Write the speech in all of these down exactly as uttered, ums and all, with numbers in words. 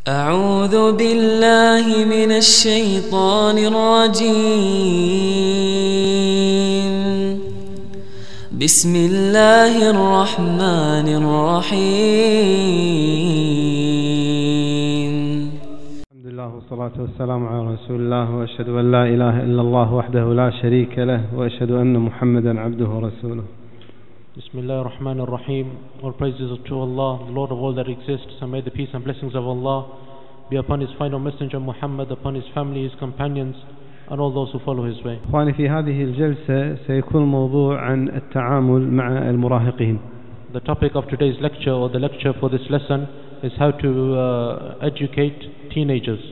أعوذ بالله من الشيطان الرجيم. بسم الله الرحمن الرحيم. الحمد لله والصلاة والسلام على رسول الله، وأشهد أن لا إله إلا الله وحده لا شريك له، وأشهد أن محمدا عبده ورسوله. Bismillah ar-Rahman ar-Rahim. All praises are to Allah, the Lord of all that exists, and may the peace and blessings of Allah be upon his final messenger Muhammad, upon his family, his companions, and all those who follow his way. إخواني، في هذه الجلسة سيكون موضوع عن التعامل مع المراهقين. The topic of today's lecture, or the lecture for this lesson, is how to uh, educate teenagers.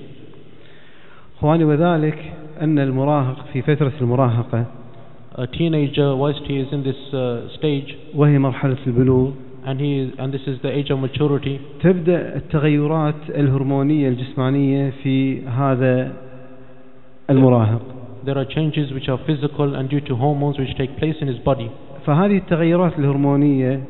إخواني، وذلك أن المراهق في فترة المراهقة، A teenager, whilst he is in this uh, stage, وهي مرحلة البلوغ، and he and this is the age of maturity, تبدأ التغيرات الهرمونية الجسمانية في هذا المراهق. there are changes which are physical and due to hormones which take place in his body. فهذه التغيرات الهرمونية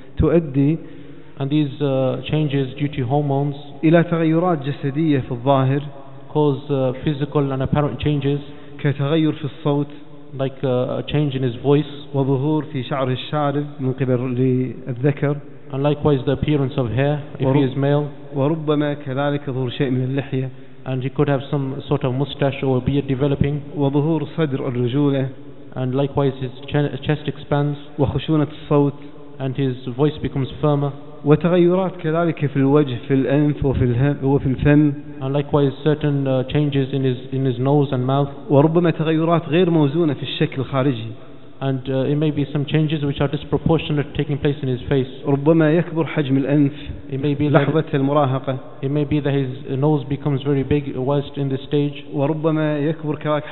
تؤدي And these uh, changes due to hormones إلى تغيرات جسدية في الظاهر، cause uh, physical and apparent changes, كتغير في الصوت، like uh, a change in his voice, وظهور في شعره الشارب من قبل للذكر، and likewise the appearance of hair if he is male, وربما كذلك ظهور شيء من اللحية، and he could have some sort of mustache or beard developing, وظهور صدر الرجولة، and likewise his ch- chest expands, وخشونة الصوت، and his voice becomes firmer, وتغيرات كذلك في الوجه، في الأنف وفي الهم وفي الفم، and likewise certain uh, changes in his in his nose and mouth, وربما تغيرات غير موزونة في الشكل الخارجي، and uh, it may be some changes which are disproportionate taking place in his face. ربما يكبر حجم الأنف It may be لحظة that المراهقة، it may be that his nose becomes very big whilst in this stage, وربما يكبر كذلك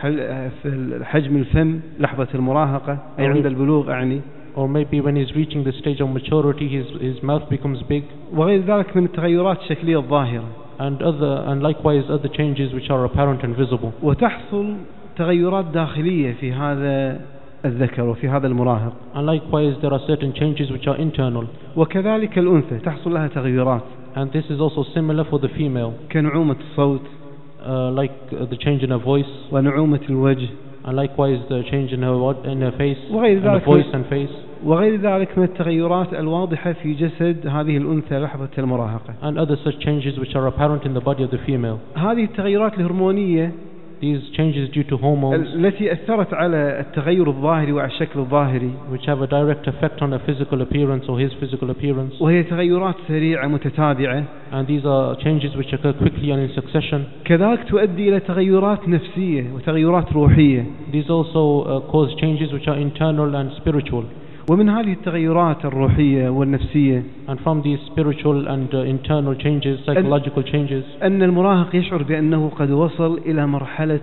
في حجم الفم لحظة المراهقة، أي عند البلوغ أعني، or maybe when he's reaching the stage of maturity his his mouth becomes big, وغير ذلك من التغيرات الشكلية الظاهرة. and other and likewise other changes which are apparent and visible. وتحصل تغيرات داخلية في هذا الذكر وفي هذا المراهق. And likewise there are certain changes which are internal, وكذلك الأنثى تحصل لها تغيرات، and this is also similar for the female, كنعومة الصوت، uh, like uh, the change in her voice, ونعومة الوجه، and likewise the change in her in her face, وغير and her ذلك voice and face, وغير ذلك من التغيرات الواضحة في جسد هذه الأنثى لحظة المراهقة. and other such changes which are apparent in the body of the female. هذه التغيرات الهرمونية These changes due to hormones التي أثرت على التغير الظاهري وعلى الشكل الظاهري، which have a direct effect on her physical appearance or his physical appearance, وهي تغيرات سريعة متتابعة، and these are changes which occur quickly and in succession. كذلك تؤدي إلى تغيرات نفسية وتغيرات روحية. These also uh, cause changes which are internal and spiritual. ومن هذه التغيرات الروحية والنفسية، and from these spiritual and uh, internal changes, psychological changes, أن المراهق يشعر بأنه قد وصل إلى مرحلة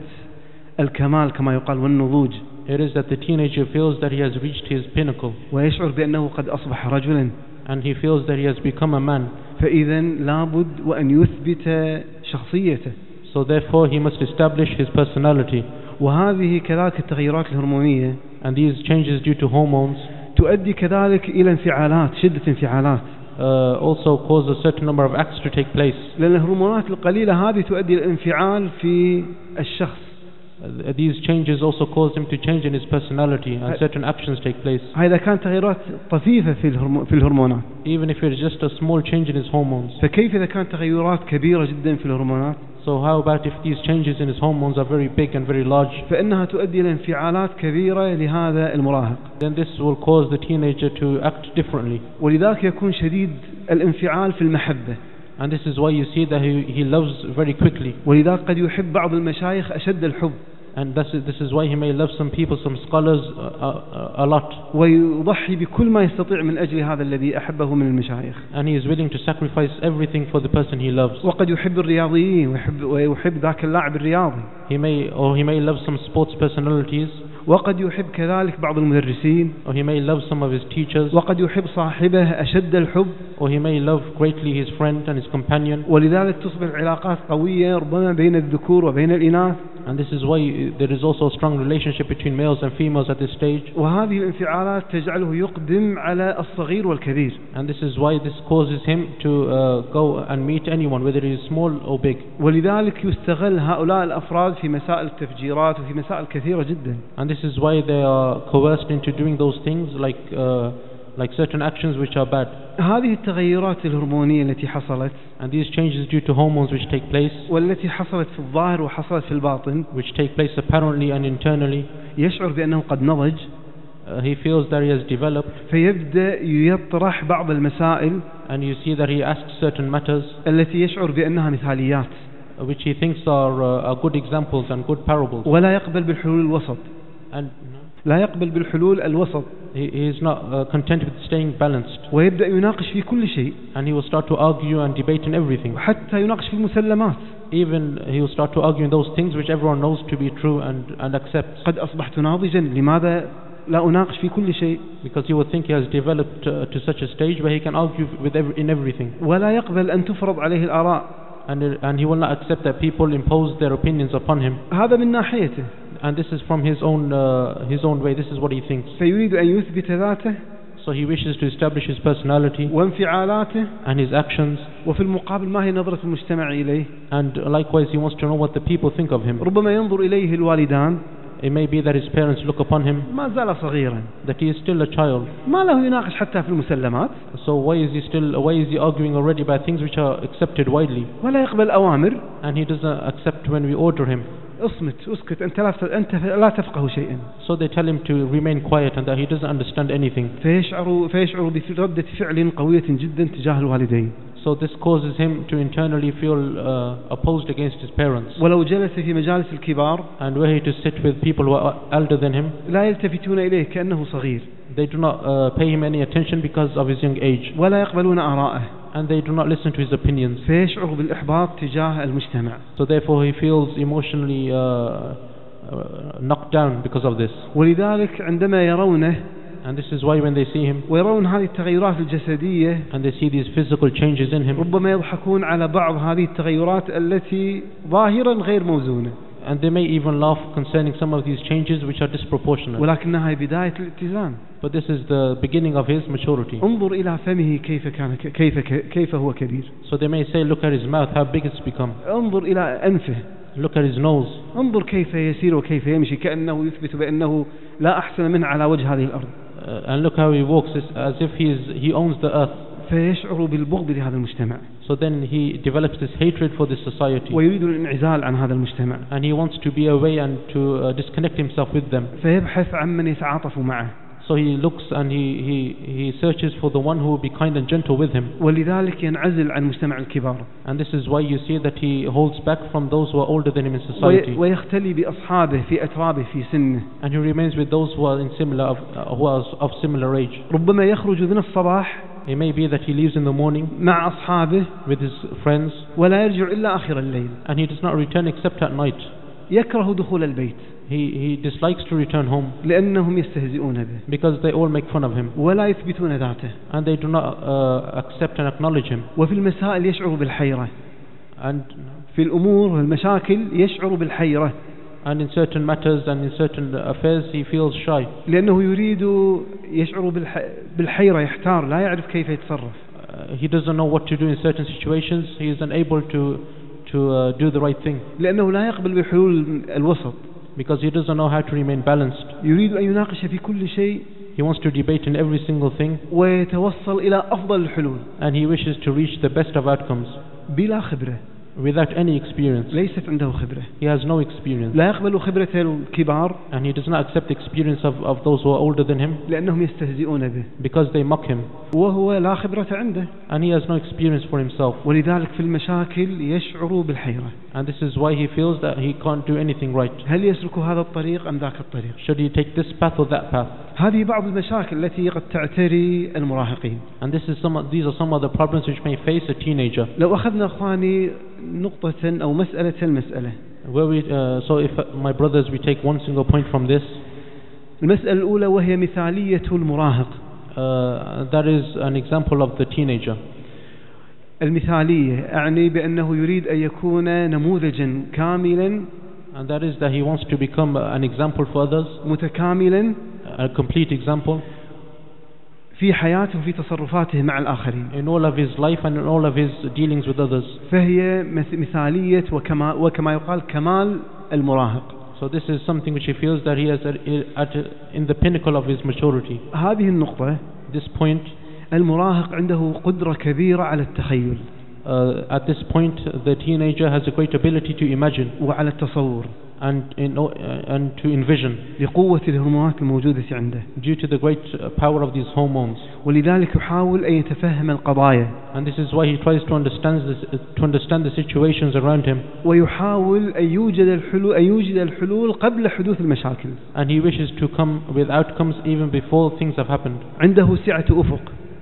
الكمال كما يقال والنضوج. it is that the teenager feels that he has reached his pinnacle, ويشعر بأنه قد أصبح رجلا، and he feels that he has become a man. فإذا لابد وأن يثبت شخصيته. So therefore he must establish his personality. وهذه كذلك التغيرات الهرمونية And these changes due to hormones تؤدي كذلك إلى انفعالات، شدة انفعالات. uh, also cause a certain number of acts to take place. لأن الهرمونات القليلة هذه تؤدي إلى انفعال في الشخص. Uh, these changes also cause him to change in his personality, and certain actions take place. هذا كانت تغيرات طفيفة في الهرمو في الهرمونات. Even if it's just a small change in his hormones. فكيف إذا كانت تغيرات كبيرة جدا في الهرمونات؟ So how about if these changes in his hormones are very big and very large? فإنها تؤدي إلى انفعالات كبيرة لهذا المراهق. Then this will cause the teenager to act differently. ولذلك يكون شديد الانفعال في المحبة. And this is why you see that he, he loves very quickly. ولذلك قد يحب بعض المشايخ أشد الحب. And this is, this is why he may love some people, some scholars uh, uh, a lot. ويضحي بكل ما يستطيع من أجل هذا الذي أحبه من المشايخ. And he is willing to sacrifice everything for the person he loves. وقد يحب الرياضيين ويحب ويحب ذاك اللاعب الرياضي. He may or he may love some sports personalities. وقد يحب كذلك بعض المدرسين. Or he may love some of his teachers. وقد يحب صاحبه أشد الحب. Or he may love greatly his friend and his companion. ولذلك تصبح العلاقات قوية ربما بين الذكور وبين الإناث. And this is why there is also a strong relationship between males and females at this stage. وهذه الانفعالات تجعله يقدم على الصغير والكبير. And this is why this causes him to uh, go and meet anyone, whether he is small or big. ولذلك يستغل هؤلاء الأفراد في مسائل التفجيرات وفي مسائل كثيرة جدا. And this is why they are coerced into doing those things, like uh, like certain actions which are bad. هذه التغيرات الهرمونية التي حصلت And these changes due to hormones which take place, والتي حصلت في الظاهر وحصلت في الباطن, which take place apparently and internally, يشعر بأنه قد نضج. uh, he feels that he has developed, فيبدأ يطرح بعض المسائل and you see that he asks certain matters التي يشعر بأنها مثاليات, which he thinks are, uh, are good examples and good parables. ولا يقبل بالحلول الوسط. And لا يقبل بالحلول الوسط. he, he is not uh, content with staying balanced. ويبدأ يناقش في كل شيء. And he will start to argue and debate in everything. وحتى يناقش في المسلمات. Even he will start to argue in those things which everyone knows to be true and, and accepts. قد أصبحت ناضجا، لماذا لا أناقش في كل شيء؟ Because he would think he has developed uh, to such a stage where he can argue with every, in everything. ولا يقبل أن تفرض عليه الآراء. And, and he will not accept that people impose their opinions upon him. هذا من ناحيته. And this is from his own uh, his own way. This is what he thinks. فيريد أن يثبت ذاته. So he wishes to establish his personality وانفعالاته. and his actions. وفي المقابل ما هي نظرة المجتمع إليه. And likewise he wants to know what the people think of him. ربما ينظر إليه الوالدان. It may be that his parents look upon him, ما زال صغيرا. that he is still a child. ما له يناقش حتى في المسلمات. So why is he still why is he arguing already by things which are accepted widely? ولا يقبل أوامر. And he doesn't accept when we order him. اصمت اسكت أنت لا أنت لا تفقه شيئا. So they tell him to remain quiet and that he doesn't understand anything. فيشعر فيشعر بردة فعل قوية جدا تجاه الوالدين. So this causes him to internally feel uh, opposed against his parents. ولو جلس في مجالس الكبار. And were he to sit with people who are elder than him, لا يلتفتون إليه كأنه صغير. they do not uh, pay him any attention because of his young age. ولا يقبلون آراءه. And they do not listen to his opinions. فيشعر بالإحباط تجاه المجتمع. So therefore he feels emotionally uh, uh, knocked down because of this. ولذلك عندما يرونه And this is why when they see him ويرون هذه التغيرات الجسدية and they see these physical changes in him, ربما يضحكون على بعض هذه التغيرات التي ظاهرا غير موزونة. and they may even laugh concerning some of these changes which are disproportionate. ولكنها بداية الاتزان. But this is the beginning of his maturity. انظر إلى فمه كيف كان كيف كيف هو كبير. So they may say, look at his mouth, how big it's become. انظر إلى أنفه. Look at his nose. انظر كيف يسير وكيف يمشي كأنه يثبت بأنه لا أحسن منه على وجه هذه الأرض. Uh, and look how he walks, as if he is he owns the earth. فيشعر بالبغض لهذا المجتمع. So then he develops this hatred for this society. ويريد الانعزال عن هذا المجتمع. And he wants to be away and to uh, disconnect himself with them. فيبحث عن من يتعاطف معه. So he looks and he, he, he searches for the one who will be kind and gentle with him. ولذلك ينعزل عن مجتمع الكبار. And this is why you see that he holds back from those who are older than him in society. ويختلي بأصحابه في أترابه في سنه. And he remains with those who are in similar of, uh, who are of similar age. ربما يخرج من الصباح. It may be that he leaves in the morning مع أصحابه with his friends. ولا يرجع إلا آخر الليل. And he does not return except at night. يكره دخول البيت. He, he dislikes to return home لأنهم يستهزئون به. because they all make fun of him. ولا يثبتون ذاته. And they do not uh, accept and acknowledge him. وفي المسائل يشعر بالحيرة. And في الأمور والمشاكل يشعر بالحيرة. And in certain matters and in certain affairs he feels shy. لأنه يريد يشعر بالحيرة يحتار لا يعرف كيف يتصرف. Uh, he doesn't know what to do in certain situations. He is unable to to uh, do the right thing. لأنه لا يقبل بحلول الوسط. Because he doesn't know how to remain balanced. يريد أن يناقش في كل شيء. He wants to debate in every single thing. ويتوصل إلى أفضل الحلول. And he wishes to reach the best of outcomes. بلا خبرة. Without any experience. ليست عنده خبرة. He has no experience. لا يقبل خبرة الكبار. And he does not accept the experience of, of those who are older than him. لأنهم يستهزئون به. Because they mock him. وهو لا خبرة عنده. And he has no experience for himself. ولذلك في المشاكل يشعر بالحيرة. And this is why he feels that he can't do anything right. هل يسلك هذا الطريق أم ذاك الطريق؟ Should he take this path or that path? هذه بعض المشاكل التي قد تعتري المراهقين. And this is some of, these are some of the problems which may face a teenager. لو أخذنا أخواني نقطة أو مسألة المسألة. Where we, uh, so if uh, my brothers we take one single point from this. المسألة الأولى وهي مثالية المراهق. Uh, that is an example of the teenager. المثالية أعني بأنه يريد أن يكون نموذجا كاملا and that is that he wants to become an example for others, متكاملا a complete example في حياته وفي تصرفاته مع الآخرين. in all of his life and in all of his dealings with others. فهي مثالية وكما وكما يقال كمال المراهق. So this is something which he feels that he is at, at in the pinnacle of his maturity. هذه النقطة This point, المراهق عنده قدرة كبيرة على التخيل. uh, at this point, the teenager has a great ability to imagine وعلى التصور. and in, uh, and to envision. لقوة الهرمونات الموجودة عنده. Due to the great power of these hormones. ولذلك يحاول أن يتفهم القضايا. And this is why he tries to understand this, to understand the situations around him. ويحاول أن يوجد الحلول أن يوجد الحلول قبل حدوث المشاكل. And he wishes to come with outcomes even before things have happened. عنده سعة أفق.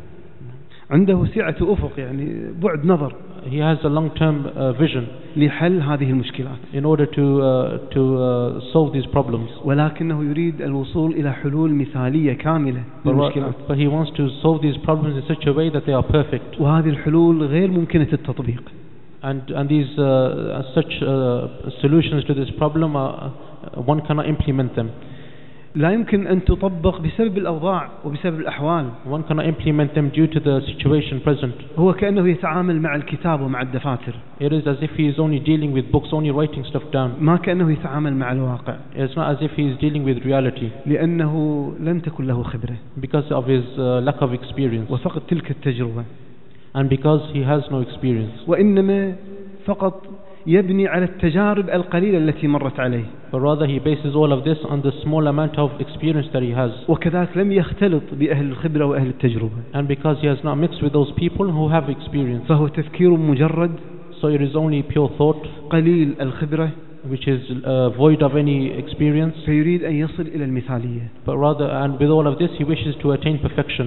عنده سعة أفق يعني بعد نظر. He has a long-term uh, vision لحل هذه المشكلات. in order to uh, to uh, solve these problems. ولكنه يريد الوصول إلى حلول مثالية كاملة للمشكلات. But he wants to solve these problems in such a way that they are perfect. وهذه الحلول غير ممكنة التطبيق. And and these uh, such uh, solutions to this problem are, one cannot implement them. لا يمكن أن تطبق بسبب الأوضاع وبسبب الأحوال. One cannot implement them due to the situation present. هو كأنه يتعامل مع الكتاب ومع الدفاتر. It is as if he is only dealing with books, only writing stuff down. ما كأنه يتعامل مع الواقع. It's not as if he is dealing with reality. لأنه لم تكن له خبرة. Because of his uh, lack of experience. وفقد تلك التجربة. And because he has no experience. وإنما فقط يبني على التجارب القليلة التي مرت عليه. But rather he bases all of this on the small amount of experience that he has. وكذلك لم يختلط بأهل الخبرة وأهل التجربة. And because he has not mixed with those people who have experience. فهو تفكير مجرد. So it is only pure thought. قليل الخبرة. Which is uh, void of any experience. فيريد أن يصل إلى المثالية. But rather, and with all of this, he wishes to attain perfection.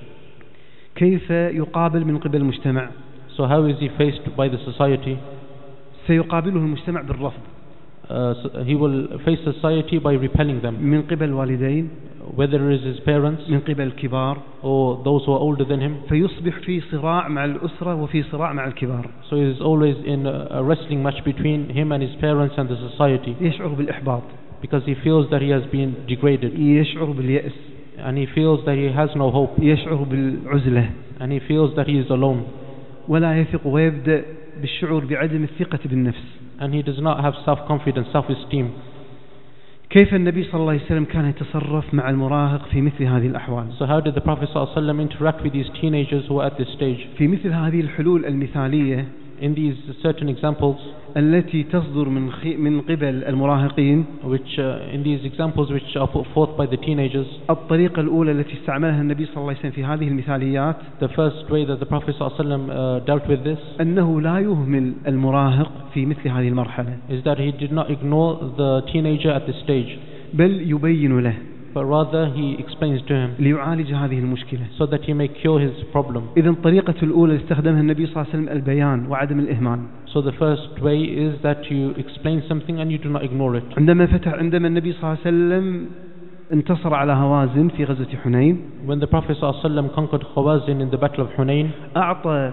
كيف يقابل من قبل المجتمع؟ So how is he faced by the society? سيقابله المجتمع بالرفض. Uh, so he will face society by repelling them. من قبل الوالدين. Whether it is his parents. من قبل الكبار. Or those who are older than him. فيصبح في صراع مع الأسرة وفي صراع مع الكبار. So he is always in a wrestling match between him and his parents and the society. يشعر بالإحباط. Because he feels that he has been degraded. يشعر باليأس. And he feels that he has no hope. يشعر بالعزلة. And he feels that he is alone. ولا يثق ويبدأ بالشعور بعدم الثقة بالنفس. And he does not have self-confidence, self-esteem. كيف النبي صلى الله عليه وسلم كان يتصرف مع المراهق في مثل هذه الأحوال؟ So how did the Prophet صلى الله عليه وسلم interact with these teenagers who are at this stage? في مثل هذه الحلول المثالية. In these certain examples. التي تصدر من من قبل المراهقين. Which uh, in these examples which are put forth by the teenagers. الطريقة الأولى التي استعملها النبي صلى الله عليه وسلم في هذه المثاليات. The first way that the Prophet صلى الله عليه وسلم uh, dealt with this. أنه لا يهمل المراهق في مثل هذه المرحلة. Is that he did not ignore the teenager at this stage. بل يبين له. But rather he explains to him. ليعالج هذه المشكلة. So that he may cure his problem. إذن الطريقة الأولى استخدمها النبي صلى الله عليه وسلم البيان وعدم الإهمال. So the first way is that you explain something and you do not ignore it. عندما فتح عندما النبي صلى الله عليه وسلم انتصر على هوازن في غزوة حنين. When the Prophet صلى الله عليه وسلم conquered Hawazin in the battle of Hunain. أعطى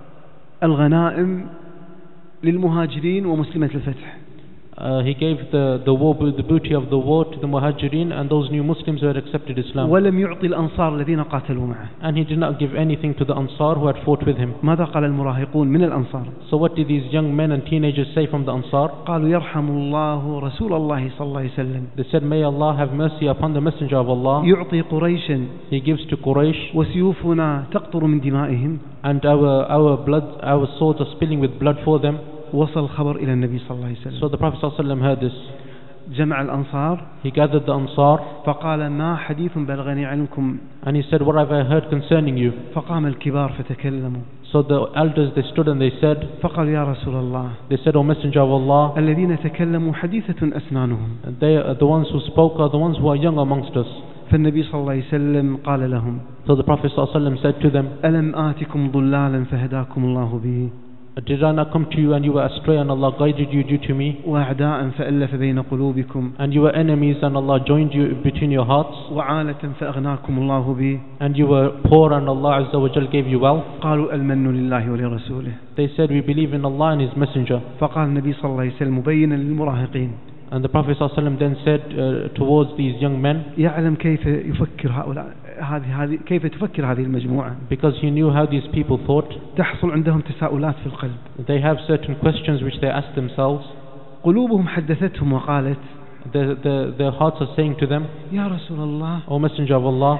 الغنائم للمهاجرين ومسلمة الفتح. Uh, he gave the the war the booty of the war to the Muhajirin and those new Muslims who had accepted Islam. ولم يعطي الأنصار الذين قاتلوا معه. And he did not give anything to the Ansar who had fought with him. ماذا قال المراهقون من الأنصار؟ So what did these young men and teenagers say from the Ansar? قالوا يرحم الله رسول الله صلى الله عليه وسلم. They said, may Allah have mercy upon the Messenger of Allah. يعطي قريشا. He gives to Quraysh. وسيوفنا تقطر من دمائهم. And our our blood our swords are spilling with blood for them. وصل خبر إلى النبي صلى الله عليه وسلم. So the Prophet صلى الله عليه وسلم heard this. جمع الأنصار. He gathered the Ansar. فقال ما حديث بلغني عنكم. And he said, what have I heard concerning you? فقام الكبار فتكلموا. So the elders they stood and they said. فقالوا يا رسول الله. They said, O Messenger of Allah. الذين تكلموا حديثة أسنانهم. They are the ones who spoke are the ones who are young amongst us. فالنبي صلى الله عليه وسلم قال لهم. So the Prophet صلى الله عليه وسلم said to them. ألم آتكم ضلالا فهداكم الله به. Did I not come to you and you were astray and Allah guided you due to me? وأعداء فألف بين قلوبكم. And you were enemies and Allah joined you between your hearts. وعالة فأغناكم الله به. And you were poor and Allah Azza wa Jal gave you wealth. قالوا المن لله ولرسوله. They said we believe in Allah and His Messenger. فقال النبي صلى الله عليه وسلم مبينا للمراهقين. And the Prophet ﷺ then said uh, towards these young men, يعلم كيف يفكر هؤلاء هذه هذه كيف تفكر هذه المجموعة. because he knew how these people thought. تحصل عندهم تساؤلات في القلب. They have certain questions which they ask themselves. قلوبهم حدثتهم وقالت. The, the, their hearts are saying to them, يا رسول الله. O Messenger of Allah,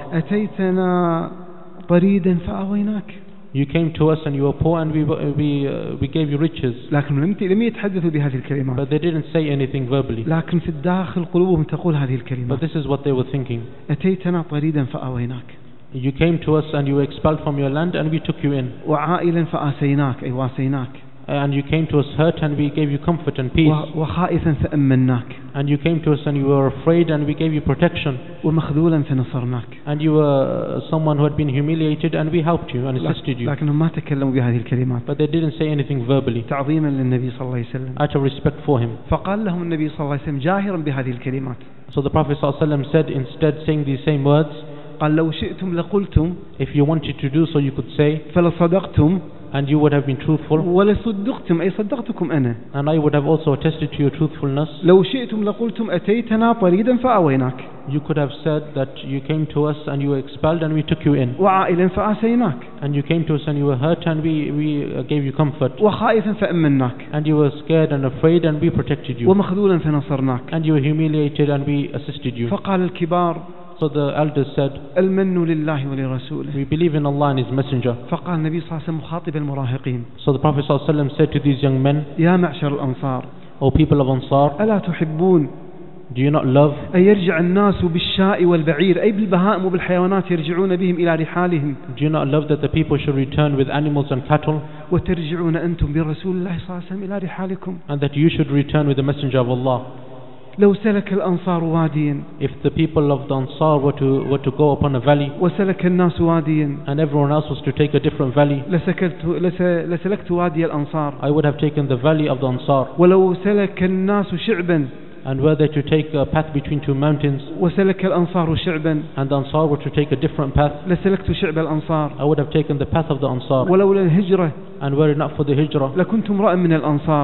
أتيتنا طريدا فآويناك. You came to us and you were poor and we we uh, we gave you riches. لكن لم لم يتحدثوا بهذه الكلمات. But they didn't say anything verbally. لكن في الداخل قلوبهم تقول هذه But الكلمات. this is what they were thinking. أتيتنا طريدا فآويناك. You came to us and you were expelled from your land and we took you in. وعائلا فآسيناك أي واسيناك. And you came to us hurt and we gave you comfort and peace. وخائفا فأمناك. And you came to us and you were afraid and we gave you protection. ومخذولا فنصرناك. And you were someone who had been humiliated and we helped you and assisted you. لكنهم ما تكلموا بهذه الكلمات. But they didn't say anything verbally. تعظيما للنبي صلى الله عليه وسلم. Out of respect for him. فقال لهم النبي صلى الله عليه وسلم جاهرا بهذه الكلمات. So the Prophet ﷺ said, instead saying these same words, قال لو شئتم لقلتم. if you wanted to do so you could say. فلصدقتم. And you would have been truthful. ولصدقتم أي صدقتكم أنا. And I would have also attested to your truthfulness. لو شئتم لقلتم أتيتنا طريدا فآويناك. You could have said that you came to us and you were expelled and we took you in. وعائلا فآسيناك. And you came to us and you were hurt and we we gave you comfort. وخائفا فأمناك. And you were scared and afraid and we protected you. ومخذولا فنصرناك. And you were humiliated and we assisted you. فقال الكبار. So the elders said, المن لله ولرسوله. we believe in Allah and His Messenger. فقال النبي صلى الله عليه وسلم مخاطب المراهقين. So the Prophet ﷺ said to these young men, يا معشر الأنصار. O people of Ansar, ألا تحبون do you not love أن يرجع الناس بالشاء والبعير أي بالبهائم وبالحيوانات يرجعون بهم إلى رحالهم. do you not love that the people should return with animals and cattle, وترجعون أنتم برسول الله صلى الله عليه وسلم إلى رحالكم. and that you should return with the Messenger of Allah? لو سلك الأنصار واديا. If the people of the Ansar were to were to go upon a valley, وسلك الناس واديا. and everyone else was to take a different valley, لسكلت لس لسلكت وادي الأنصار. I would have taken the valley of the Ansar. ولو سلك الناس شعبا. And were they to take a path between two mountains, وسلك الأنصار شعبا. and the Ansar were to take a different path, لسلكت شعب الأنصار. I would have taken the path of the Ansar. ولولا الهجرة. And were it not for the hijrah, لكنت امرأ من الأنصار.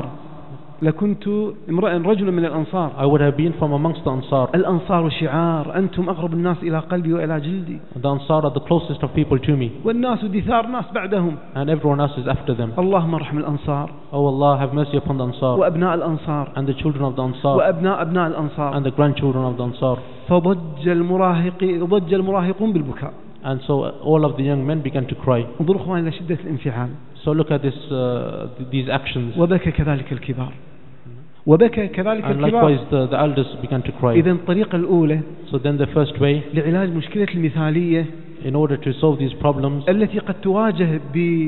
لكنت امرأ رجل من الأنصار. I would have been from amongst the Ansar. الأنصار شعار أنتم أقرب الناس إلى قلبي وإلى جلدي. The Ansar are the closest of people to me, والناس دثار ناس بعدهم. and everyone else is after them. اللهم ارحم الأنصار. Oh Allah, have mercy upon the Ansar, وأبناء الأنصار. and the children of the Ansar, وأبناء أبناء الأنصار. and the grandchildren of the Ansar. فضج المراهقين ضج المراهقون بالبكاء. And so all of the young men began to cry. انظروا إخواني إلى شدة الانفعال. So look at this, uh, these actions. وبكى كذلك الكبار. وبكى كذلك And الكبار. likewise the, the elders began to cry. إذن الطريقة الأولى So then the first way, لعلاج مشكلة المثالية in order to solve these problems, التي قد تواجه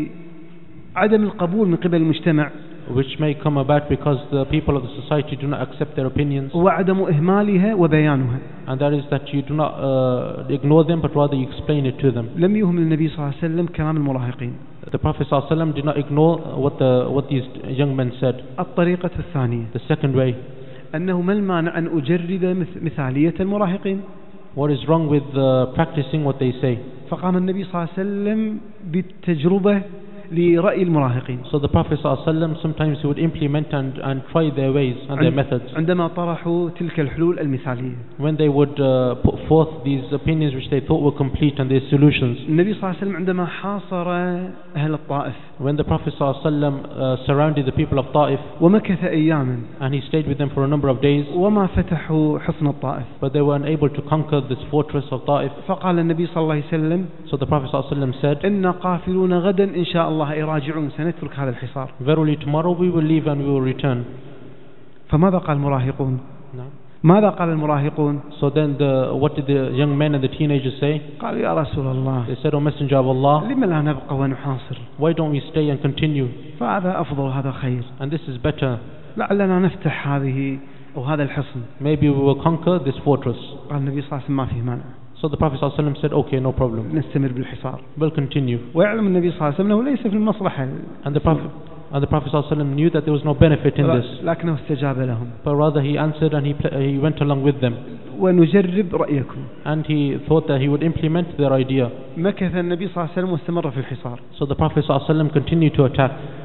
بعدم القبول من قبل المجتمع which may come about because the people of the society do not accept their opinions, وعدم إهمالها وبيانها. and that is that you do not uh, ignore them but rather you explain it to them. لم يهم النبي صلى الله عليه وسلم كلام المراهقين. The Prophet ﷺ did not ignore what the what these young men said. الطريقة الثانية The second way, أنه ما المانع أن أجرد مثالية المراهقين. what is wrong with uh, practicing what they say? فقام النبي صلى الله عليه وسلم بالتجربة لرأي المراهقين. So the Prophet ﷺ sometimes he would implement and, and try their ways and their methods. عندما طرحوا تلك الحلول المثالية. When they would uh, put forth these opinions which they thought were complete and their solutions. النبي صلى الله عليه وسلم عندما حاصر أهل الطائف. When the Prophet ﷺ uh, surrounded the people of Ta'if, ومكث أياما. and he stayed with them for a number of days, وما فتحوا حصن الطائف. but they were unable to conquer this fortress of Ta'if. فقال النبي صلى الله عليه وسلم So the Prophet ﷺ said, إن قافلون غدا إن شاء الله راجعون سنترك هذا الحصار. verily tomorrow we will leave and we will return. فماذا قال المراهقون؟ No. ماذا قال المراهقون؟ So then the, what did the young men and the teenagers say? قالوا يا رسول الله They said, O Messenger of Allah, لما لا نبقى ونحاصر؟ why don't we stay and continue? فهذا أفضل هذا خير. And this is better. لعلنا نفتح هذه أو هذا الحصن. Maybe we will conquer this fortress. قال النبي صلى الله عليه وسلم ما فيه مانع. So the Prophet ﷺ said, okay, no problem. نستمر بالحصار. We'll continue. ويعلم النبي صلى الله عليه وسلم أنه ليس في المصلحة. And the Prophet and the Prophet ﷺ knew that there was no benefit in this. لكنه استجاب لهم. But rather he answered and he he went along with them. ونجرب رأيكم. And he thought that he would implement their idea. مكث النبي صلى الله عليه وسلم واستمر في الحصار. So the Prophet ﷺ continued to attack.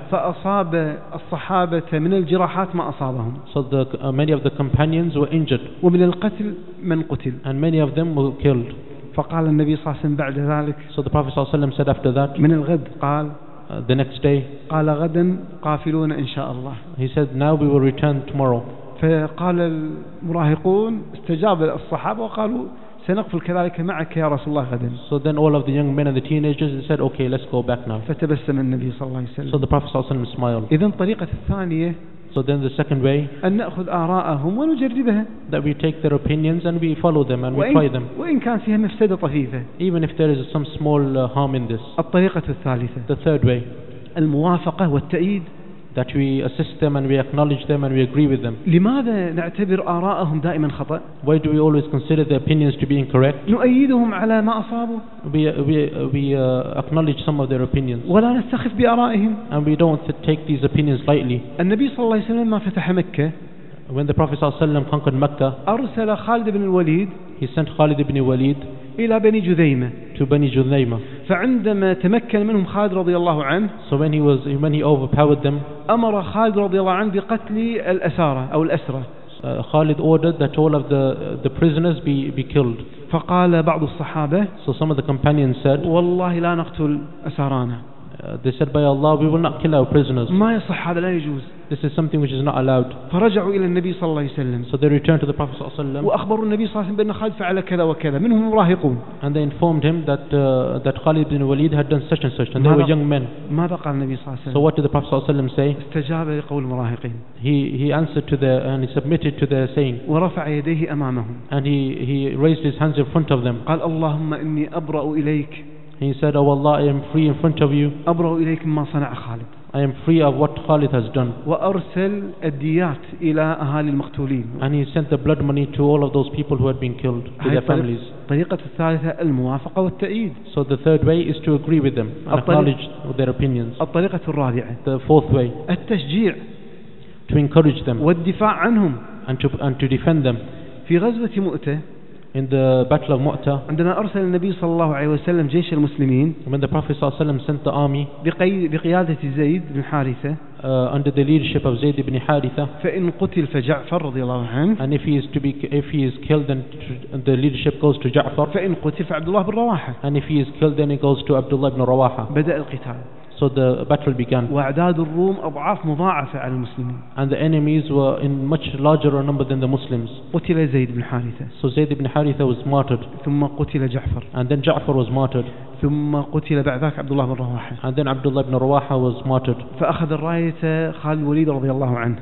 فأصاب الصحابة من الجراحات ما أصابهم. So the, uh, many of the companions were injured. ومن القتل من قتل. And many of them were killed. فقال النبي صلى الله عليه وسلم بعد ذلك. So the Prophet صلى الله عليه وسلم said after that. من الغد قال. Uh, the next day. قال غدا قافلون إن شاء الله. He said now we will return tomorrow. فقال المراهقون استجاب الصحابة وقالوا سنقفل كذلك معك يا رسول الله غدا. So then all of the young men and the teenagers they said okay let's go back now. فتبسم النبي صلى الله عليه وسلم. So the Prophet صلى الله عليه وسلم smiled. إذن الطريقة الثانية. So then the second way. أن نأخذ آراءهم ونجربها. That we take their opinions and we follow them and we try them. وإن كان فيها مفسدة طفيفة. Even if there is some small uh, harm in this. الطريقة الثالثة. The third way. الموافقة والتأييد. That we assist them and we acknowledge them and we agree with them. لماذا نعتبر آراءهم دائما خطأ؟ Why do we always consider their opinions to be incorrect? نؤيدهم على ما أصابوا. We we we uh, acknowledge some of their opinions. ولا نستخف بآرائهم. And we don't take these opinions lightly. النبي صلى الله عليه وسلم ما فتح مكة. When the Prophet صلى الله عليه وسلم conquered Mecca, أرسل خالد بن الوليد. He sent Khalid ibn Walid إلى بني جذيمة. To Bani Judayma. فعندما تمكن منهم خالد رضي الله عنه. So when he was when he overpowered them. أمر خالد رضي الله عنه بقتل الأسارة أو الأسرة. Uh, Khalid ordered that all of the the prisoners be be killed. فقال بعض الصحابة. So some of the companions said. والله لا نقتل أسارانا. Uh, they said by Allah we will not kill our prisoners. ما يصح هذا لا يجوز. This is something which is not allowed. فرجعوا إلى النبي صلى الله عليه وسلم. So they returned to the Prophet صلى الله عليه وسلم. وأخبروا النبي صلى الله عليه وسلم بأن خالد فعل كذا وكذا منهم مراهقون. And they informed him that uh, that Khalid ibn Walid had done such and such and they were young men. ماذا قال النبي صلى الله عليه وسلم؟ So what did the Prophet صلى الله عليه وسلم say? استجاب لقول المراهقين. He he answered to their and he submitted to their saying. ورفع يديه أمامهم. And he he raised his hands in front of them. قال اللهم إني أبرأ إليك. He said, oh Allah, I am free in front of you. أبرأ إليك مما صنع خالد. I am free of what Khalid has done. وأرسل الديات إلى أهالي المقتولين. And he sent the blood money to all of those people who had been killed, to their families. الطريقة الثالثة الموافقة والتأييد. So the third way is to agree with them and acknowledge their opinions. الطريقة الرابعة. The fourth way. التشجيع. To encourage them. والدفاع عنهم. And to and to defend them. في غزوة مؤتة. In the battle of Mu'tah, عندما أرسل النبي صلى الله عليه وسلم جيش المسلمين, when the Prophet صلى الله عليه وسلم sent the army, بقيادة زيد بن حارثة, uh, under the leadership of Zayd ibn Haritha, فإن قتل فجعفر رضي الله عنه, and if he is to be if he is killed then the leadership goes to Ja'far, فإن قتل فعبد الله بن رواحة, and if he is killed then it goes to Abdullah ibn Rawaha. بدأ القتال. So the battle began. وأعداد الروم أضعاف مضاعفة على المسلمين. And the enemies were in much larger number than the Muslims. قتل زيد بن حارثة. So Zayd ibn Haritha was martyred. ثم قتل جعفر. And then Ja'far was martyred. ثم قتل بعد ذاك عبد الله بن رواحة. And then Abdullah ibn Rawaha was martyred. فأخذ الراية خالد الوليد رضي الله عنه.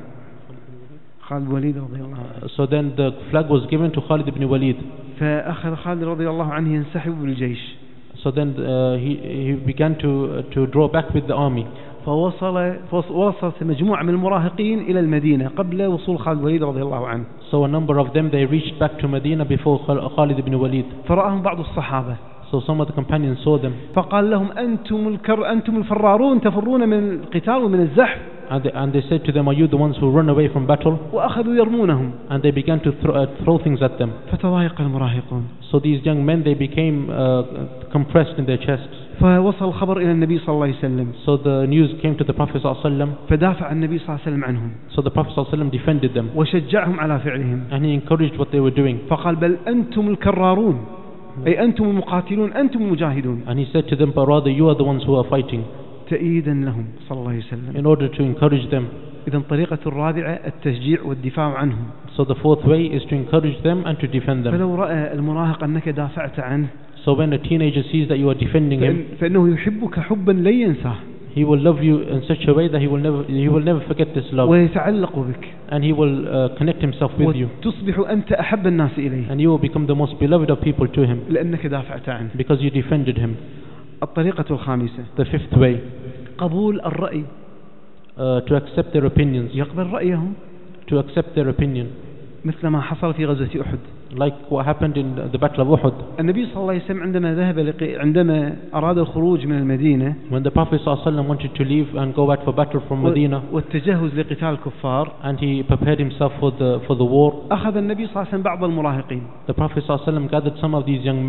خالد الوليد رضي الله عنه. So then the flag was given to Khalid ibn Walid. فأخذ خالد رضي الله عنه ينسحب بالجيش. So then uh, he he began to uh, to draw back with the army. فوصل وصلت مجموعة من المراهقين إلى المدينة قبل وصول خالد الوليد رضي الله عنه. So a number of them they reached back to Medina before Khalid ibn Walid. فرآهم بعض الصحابة. So some of the companions saw them. فقال لهم أنتم الكر أنتم الفرارون تفرون من القتال ومن الزحف. And they, and they said to them, are you the ones who run away from battle? وأخذوا يرمونهم. And they began to throw, uh, throw things at them. فتضايق المراهقون. So these young men they became uh, compressed in their chests. فوصل الخبر إلى النبي صلى الله عليه وسلم. So the news came to the Prophet صلى الله عليه وسلم. فدافع النبي صلى الله عليه وسلم عنهم. So the Prophet صلى الله عليه وسلم defended them. وشجعهم على فعلهم. And he encouraged what they were doing. فقال بل أنتم الكرارون. أي أنتم المقاتلون أنتم المجاهدون. And he said to them, but rather you are the ones who are fighting. تأييدا لهم صلى الله عليه وسلم. In order to encourage them. إذن الطريقة الرابعة التشجيع والدفاع عنهم. So the fourth way is to encourage them and to defend them. فلو رأى المراهق أنك دافعت عنه. So when a teenager sees that you are defending him, فإنه يحبك حبا لا ينساه. He will love you in such a way that he will never he will never forget this love. ويتعلق بك. And he will uh, connect himself with you. وتصبح أنت أحب الناس إليه. And you will become the most beloved of people to him. لأنك دافعت عنه. Because you defended him. الطريقة الخامسة. The fifth way. قبول الرأي. Uh, to accept their opinions. يقبل رأيهم. To accept their opinion. مثل ما حصل في غزوة أحد. Like what happened in the Battle of Uhud. النبي صلى الله عليه وسلم عندما ذهب لقي عندما أراد الخروج من المدينة. When the Prophet صلى الله عليه وسلم wanted to leave and go back for battle from Medina. والتجهز لقتال الكفار. And he prepared himself for the for the war. أخذ النبي صلى الله عليه وسلم بعض المراهقين. The Prophet صلى الله عليه وسلم gathered some of these young men.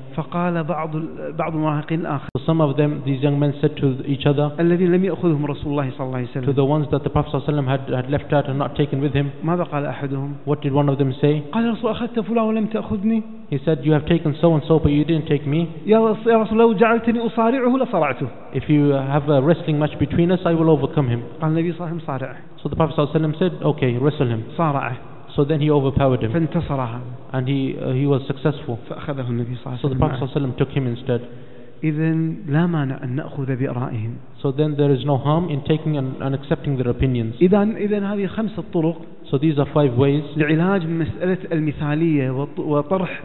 فقال بعض بعض المراهقين الآخر So some of them, these young men said to each other, الذين لم يأخذهم رسول الله صلى الله عليه to وسلم, the ones that the Prophet ﷺ had, had left out and not taken with him, ماذا قال أحدهم؟ what did one of them say? قال يا رسول أخذت فلان ولم تأخذني. He said, you have taken so and so, but you didn't take me. يا رسول يا رسول لو جعلتني أصارعه لصرعته. If you have a wrestling match between us, I will overcome him. قال النبي صلى الله عليه وسلم صارعه. So the Prophet ﷺ said, okay, wrestle him. صارعه. So then he overpowered him, فانتصر هذا. and he uh, he was successful. فأخذه النبي صلى الله عليه So the وسلم. Prophet ﷺ took him instead. إذن لا مانع أن نأخذ بآرائهم. So then there is no harm in taking and, and accepting their opinions. إذن إذن هذه خمسة طرق So these are five ways لعلاج مسألة المثالية وطرح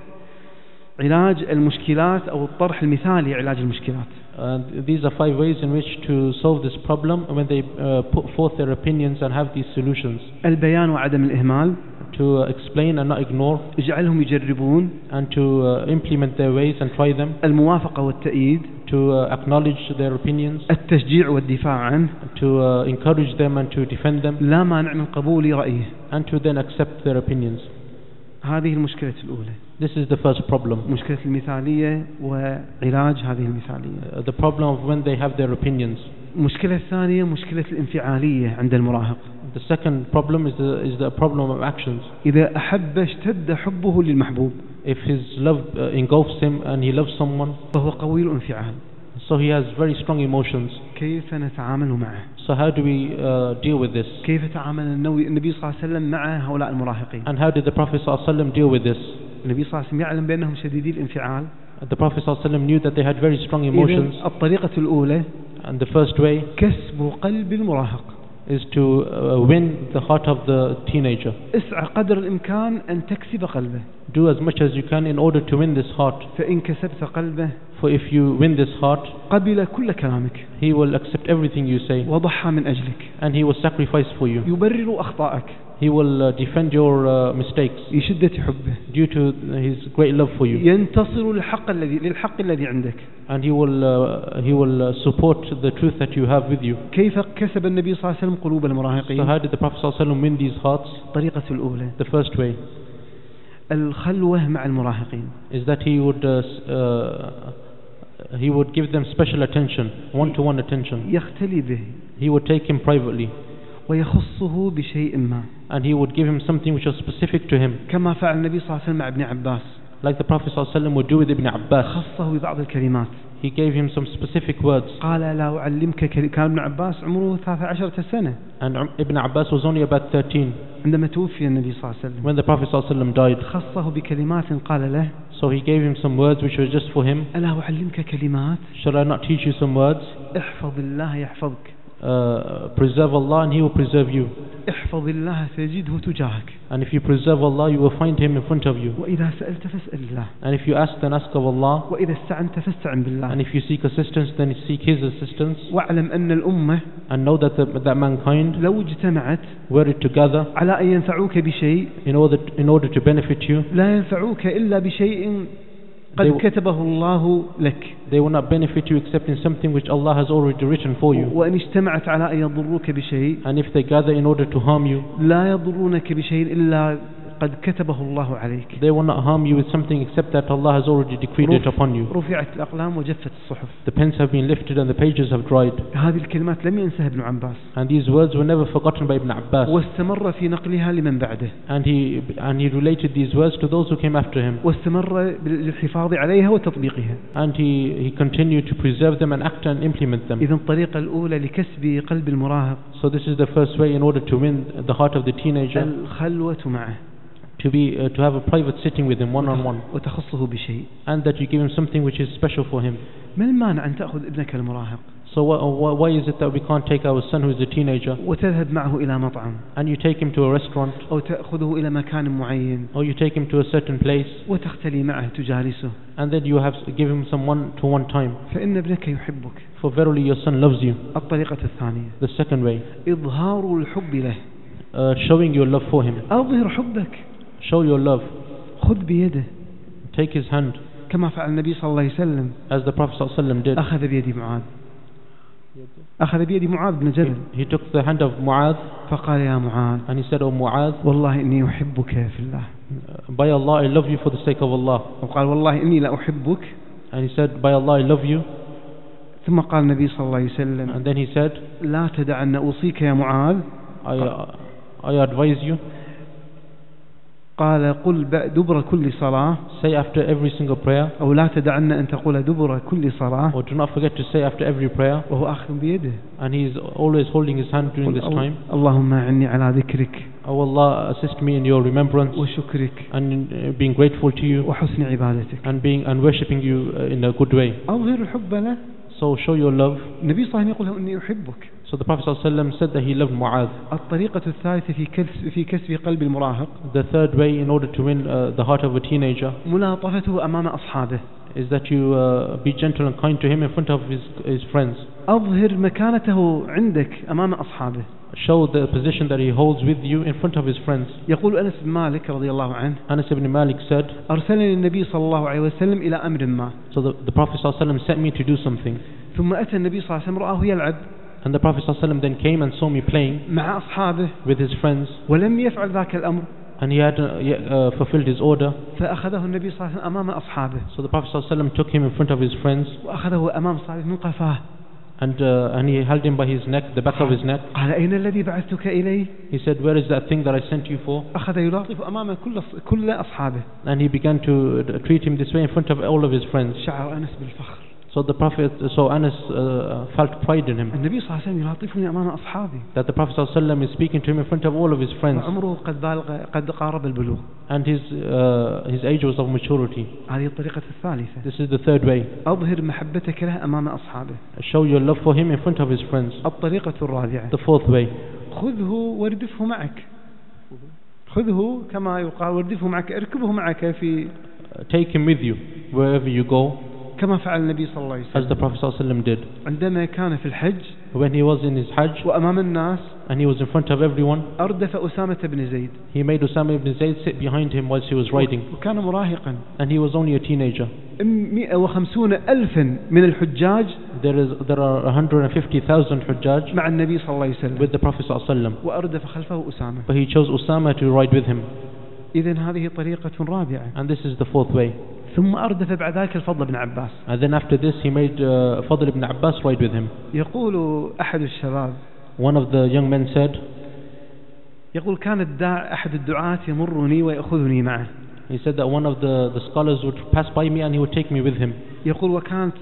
علاج المشكلات أو الطرح المثالي علاج المشكلات. And these are five ways in which to solve this problem when they uh, put forth their opinions and have these solutions. البيان وعدم الإهمال. To uh, explain and not ignore. اجعلهم يجربون. And to uh, implement their ways and try them. الموافقة والتأييد. To uh, acknowledge their opinions. التشجيع والدفاع عنه. To uh, encourage them and to defend them. لا مانع من قبول رأيه. And to then accept their opinions. هذه المشكلة الأولى. This is the first problem. مشكلة المثالية وعلاج هذه المثالية. Uh, the problem of when they have their opinions. المشكلة الثانية مشكلة الانفعالية عند المراهق. The second problem is the is the problem of actions. إذا أحب اشتد حبه للمحبوب. If his love uh, engulfs him and he loves someone, فهو قوي الانفعال. so he has very strong emotions. كيف نتعامل معه؟ So how do we uh, deal with this? كيف تعامل النبي صلى الله عليه وسلم مع هؤلاء المراهقين؟ And how did the Prophet صلى الله عليه وسلم deal with this? النبي صلى الله عليه وسلم يعلم بأنهم شديدي الانفعال. The Prophet صلى الله عليه وسلم knew that they had very strong emotions. إذن الطريقة الأولى And the first way كسب قلب المراهق. is to uh, win the heart of the teenager. اسعى قدر الإمكان أن تكسب قلبه. Do as much as you can in order to win this heart. فإن كسبت قلبه For if you win this heart, قبل كل كلامك. he will accept everything you say. وضحى من أجلك. And he will sacrifice for you. يبرر أخطائك. He will uh, defend your uh, mistakes. لشدة حبه. Due to his great love for you. ينتصر للحق الذي للحق الذي عندك. And he will uh, he will uh, support the truth that you have with you. كيف كسب النبي صلى الله عليه وسلم قلوب المراهقين؟ So how did the Prophet صلى الله عليه وسلم win these hearts? الطريقة الأولى. The first way الخلوة مع المراهقين. is that he would uh, uh, he would give them special attention, one-to-one attention. يختلي به. He would take him privately. ويخصه بشيء ما. And he would give him something which was specific to him. كما فعل النبي صلى الله عليه وسلم مع ابن عباس. Like the Prophet صلى الله عليه وسلم would do with Ibn Abbas. خصه ببعض الكلمات. He gave him some specific words. قال لا أعلمك كان ابن عباس عمره ثلاثة عشر سنة. And Ibn Abbas was only about thirteen. عندما توفي النبي صلى الله عليه وسلم. When the Prophet صلى الله عليه وسلم died. خصه بكلمات قال له. So he gave him some words which were just for him. ألا أعلمك كلمات. Shall I not teach you some words? احفظ الله يحفظك. Uh, preserve Allah and He will preserve you. احفظ الله تجده تجاهك. And if you preserve Allah, you will find Him in front of you. وإذا سألت فاسأل الله. And if you ask, then ask of Allah. وإذا استعنت فاستعن بالله. And if you seek assistance, then seek His assistance. واعلم أن الأمة And know that the, that mankind, لو اجتمعت were it together, على أن ينفعوك بشيء, in order to, in order to benefit you, لا ينفعوك إلا بشيء قد كتبه الله لك. They will not benefit you except in something which Allah has already written for you. وإن اجتمعت على أن يضروك بشيء, And if they gather in order to harm you, لا يضرونك بشيء إلا قد كتبه الله عليك. They will not harm you with something except that Allah has already decreed it upon you. رفعت الأقلام وجفت الصحف. The pens have been lifted and the pages have dried. هذه الكلمات لم ينسها ابن عباس. And these words were never forgotten by Ibn Abbas. واستمر في نقلها لمن بعده. And he and he related these words to those who came after him. واستمر بالحفاظ عليها وتطبيقها. And he he continued to preserve them and act and implement them. إذن الطريقة الأولى لكسب قلب المراهق. So this is the first way in order to win the heart of the teenager. الخلوة معه. To be uh, to have a private sitting with him one on one. وتخصه بشيء. And that you give him something which is special for him. ما المانع أن تأخذ ابنك المراهق؟ So wh why is it that we can't take our son who is a teenager وتذهب معه إلى مطعم and you take him to a restaurant أو تأخذه إلى مكان معين or you take him to a certain place وتختلي معه تجالسه and then you have give him some one to one time, فإن ابنك يحبك. for verily your son loves you. الطريقة الثانية The second way, إظهار الحب له. uh, showing your love for him. أظهر حبك. Show your love. خذ بيده. Take his hand. كما فعل النبي صلى الله عليه وسلم. As the Prophet صلى الله عليه وسلم did. أخذ بيد معاذ. أخذ بيد معاذ بن جبل. He, he took the hand of Mu'adh فقال يا معاذ. and he said, "Oh Mu'adh, والله إني أحبك في الله." by Allah, I love you for the sake of Allah. وقال والله إني لأحبك. And he said, by Allah, I love you. ثم قال النبي صلى الله عليه وسلم And then he said, لا تدع أن أوصيك يا معاذ. I, uh, I advise you, قال قل دبر كل صلاة. say after every single prayer, أو لا تدعن أن تقول دبر كل صلاة. or do not forget to say after every prayer. وهو أخذ بيده. And he is always holding his hand during this time. اللهم أعني على ذكرك. Oh Allah, assist me in your remembrance وشكرك. and in uh, being grateful to you وحسن عبادتك. and being and worshipping you uh, in a good way. أظهر الحب له. So show your love. النبي صلى الله عليه وسلم يقول له إني أحبك. So the Prophet ﷺ said that he loved Mu'adh. الطريقة الثالثة في كسب في كسب قلب المراهق. The third way in order to win uh, the heart of a teenager ملاطفته أمام أصحابه. is that you uh, be gentle and kind to him in front of his, his friends. أظهر مكانته عندك أمام أصحابه. Show the position that he holds with you in front of his friends. يقول أنس بن مالك رضي الله عنه. Anas ibn Malik said, أرسلني النبي صلى الله عليه وسلم إلى أمر ما. so the, the Prophet ﷺ sent me to do something. ثم أتى النبي صلى الله عليه وسلم رآه يلعب. And the Prophet ﷺ then came and saw me playing مع أصحابه. with his friends. ولم يفعل ذاك الأمر. And he had uh, yet, uh, fulfilled his order. فأخذه النبي صلى الله عليه وسلم أمام أصحابه. So the Prophet ﷺ took him in front of his friends. وأخذه أمام صاحبه من قفاه. And, uh, and he held him by his neck, the back of his neck. قال أين الذي بعثتك إليه؟ He said, where is that thing that I sent you for? أخذ يلاطف أمام كل كل أصحابه. And he began to uh, treat him this way in front of all of his friends. شعر أنس بالفخر. So the Prophet, so Anas uh, felt pride in him. النبي صلى الله عليه وسلم يلاطفني أمام أصحابي. That the Prophet ﷺ is speaking to him in front of all of his friends. وعمره قد بالغ قد قارب البلوغ. And his, uh, his age was of maturity. هذه الطريقة الثالثة. This is the third way. أظهر محبتك له أمام أصحابه. Show your love for him in front of his friends. الطريقة الرابعة. The fourth way. خذه واردفه معك. خذه كما يقال واردفه معك اركبه معك في. Take him with you wherever you go. كما فعل النبي صلى الله عليه وسلم. As the Prophet ﷺ did. عندما كان في الحج. When he was in his Hajj. وأمام الناس. And he was in front of everyone. أردف أسامة بن زيد. He made Usama ibn Zayd sit behind him whilst he was riding. وكان مراهقا. And he was only a teenager. مئة وخمسون ألفا من الحجاج. There is there are one hundred fifty thousand Hujjaj مع النبي صلى الله عليه وسلم. with the Prophet ﷺ. وأردف خلفه أسامة. But he chose Usama to ride with him. إذن هذه طريقة رابعة. And this is the fourth way. ثم أردف بعد ذلك الفضل بن عباس. And then after this he made uh, Fadl ibn Abbas ride with him. يقول أحد الشباب. One of the young men said. يقول كان الداع أحد الدعاة يمرني ويأخذني معه. He said that one of the, the scholars would pass by me and he would take me with him. يقول وكانت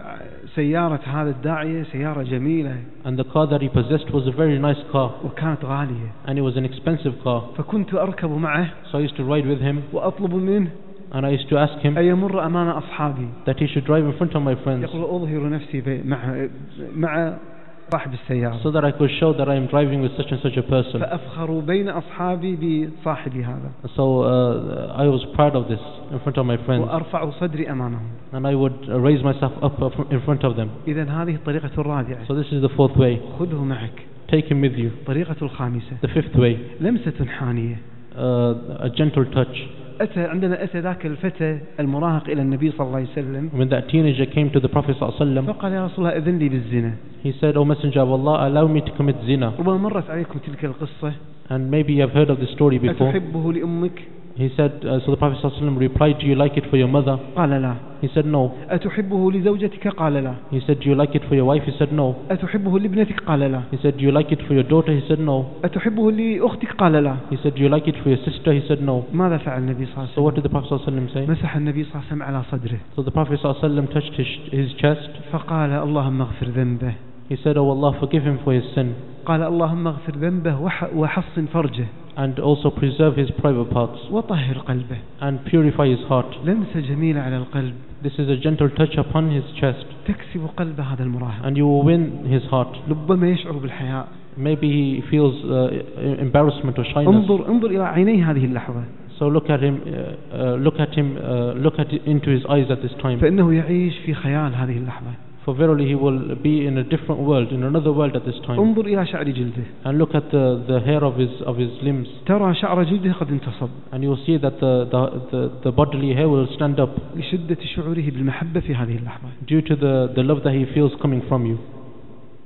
سيارة هذا الداعية سيارة جميلة. And the car that he possessed was a very nice car. وكانت غالية. And it was an expensive car. فكنت أركب معه. So I used to ride with him. وأطلب منه. And I used to ask him. أن يمر أمام أصحابي. That he should drive in front of my friends. يقول أظهر نفسي مع مع صاحب السيارة. So that I could show that I am driving with such and such a person. فأفخر بين أصحابي بصاحب هذا. So uh, I was proud of this in front of my friends. وأرفع صدري أمامهم. And I would uh, raise myself up in front of them. إذن هذه الطريقة الرابعة. So this is the fourth way. خذه معك. Take him with you. الطريقة الخامسة. The fifth way. لمسة حانية. Uh, a gentle touch. أتى عندما أتى ذاك الفتى المراهق إلى النبي صلى الله عليه وسلم. When that teenager came to the Prophet صلى الله عليه وسلم. فقال يا رسول الله إذن لي بالزنا. He said, O Messenger of Allah, allow me to commit zina. ربما مرت عليكم تلك القصة. And maybe you have heard of this story before. أتحبه لأمك؟ He said, uh, so the Prophet صلى الله عليه وسلم replied, do you like it for your mother? قال لا. He said no. أتحبه لزوجتك؟ قال لا. He said, do you like it for your wife? He said no. أتحبه لابنتك؟ قال لا. He said, do you like it for your daughter? He said no. أتحبه لأختك؟ قال لا. He said, do you like it for your sister? He said no. ماذا فعل النبي صلى الله عليه وسلم؟ So what did the Prophet صلى الله عليه وسلم say? مسح النبي صلى الله عليه وسلم على صدره. So the Prophet صلى الله عليه وسلم touched his, his chest. فقال اللهم اغفر ذنبه. He said, oh Allah, forgive him for his sin. قال اللهم اغفر ذنبه وحصن فرجه. And also preserve his private parts. وطهر قلبه. And purify his heart. لمسة جميلة على القلب. This is a gentle touch upon his chest. تكسب قلب هذا المراهق. And you will win his heart. ربما يشعر بالحياء. Maybe he feels uh, embarrassment or shyness. انظر انظر إلى عيني هذه اللحظة. So look at him, uh, uh, look at him, uh, look at into his eyes at this time. فإنه يعيش في خيال هذه اللحظة. For verily he will be in a different world, in another world at this time. انظر إلى شعر جلده. And look at the, the hair of his of his limbs. ترى شعر جلده قد انتصب. And you will see that the, the, the, the bodily hair will stand up. لشدة شعوره بالمحبة في هذه اللحظة. Due to the, the love that he feels coming from you.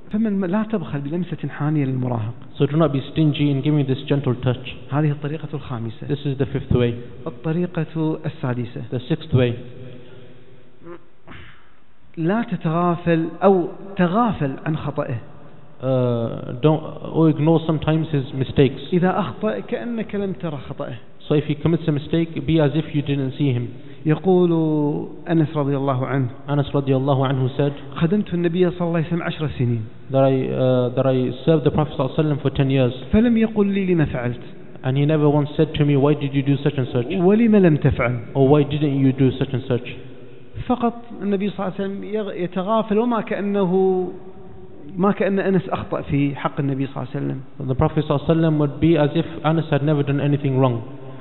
فمن لا تبخل بلمسة حانية للمراهق. So do not be stingy in giving this gentle touch. هذه الطريقة الخامسة. This is the fifth way. الطريقة السادسة. The sixth way. لا تتغافل أو تغافل عن خطئه. Uh, don't or ignore sometimes his mistakes. إذا أخطأ كأنك لم ترى خطئه. So if he commits a mistake, be as if you didn't see him. يقول أنس رضي الله عنه. Anas radiallahu anhu said, خدمت النبي صلى الله عليه وسلم عشر سنين. that I uh, that I served the Prophet sallallahu alaihi wasallam for ten years. فلم يقل لي لما فعلت. And he never once said to me, why did you do such and such? ولم لم تفعل. Or why didn't you do such and such? فقط النبي صلى الله عليه وسلم يتغافل وما كأنه ما كأن أنس أخطأ في حق النبي صلى الله عليه وسلم. The Prophet sallallahu alaihi wasallam would be as if Anas had never done anything wrong.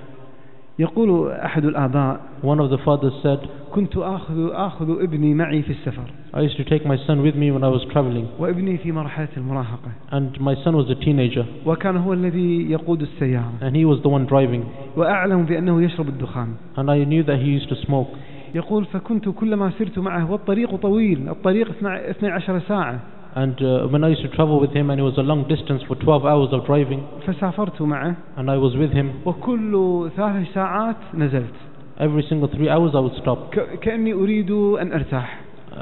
يقول أحد الآباء. One of the fathers said, كنت آخذ آخذ ابني معي في السفر. I used to take my son with me when I was traveling. وابني في مرحلة المراهقة. And my son was a teenager. وكان هو الذي يقود السيارة. And he was the one driving. وأعلم بأنه يشرب الدخان. And I knew that he used to smoke. يقول فكنت كلما سرت معه والطريق طويل الطريق اثنتي عشرة ساعة. And uh, when I used to travel with him and it was a long distance for twelve hours of driving. فسافرت معه. And I was with him. وكل ثلاث ساعات نزلت. Every single three hours I would stop. كأني أريد أن أرتاح.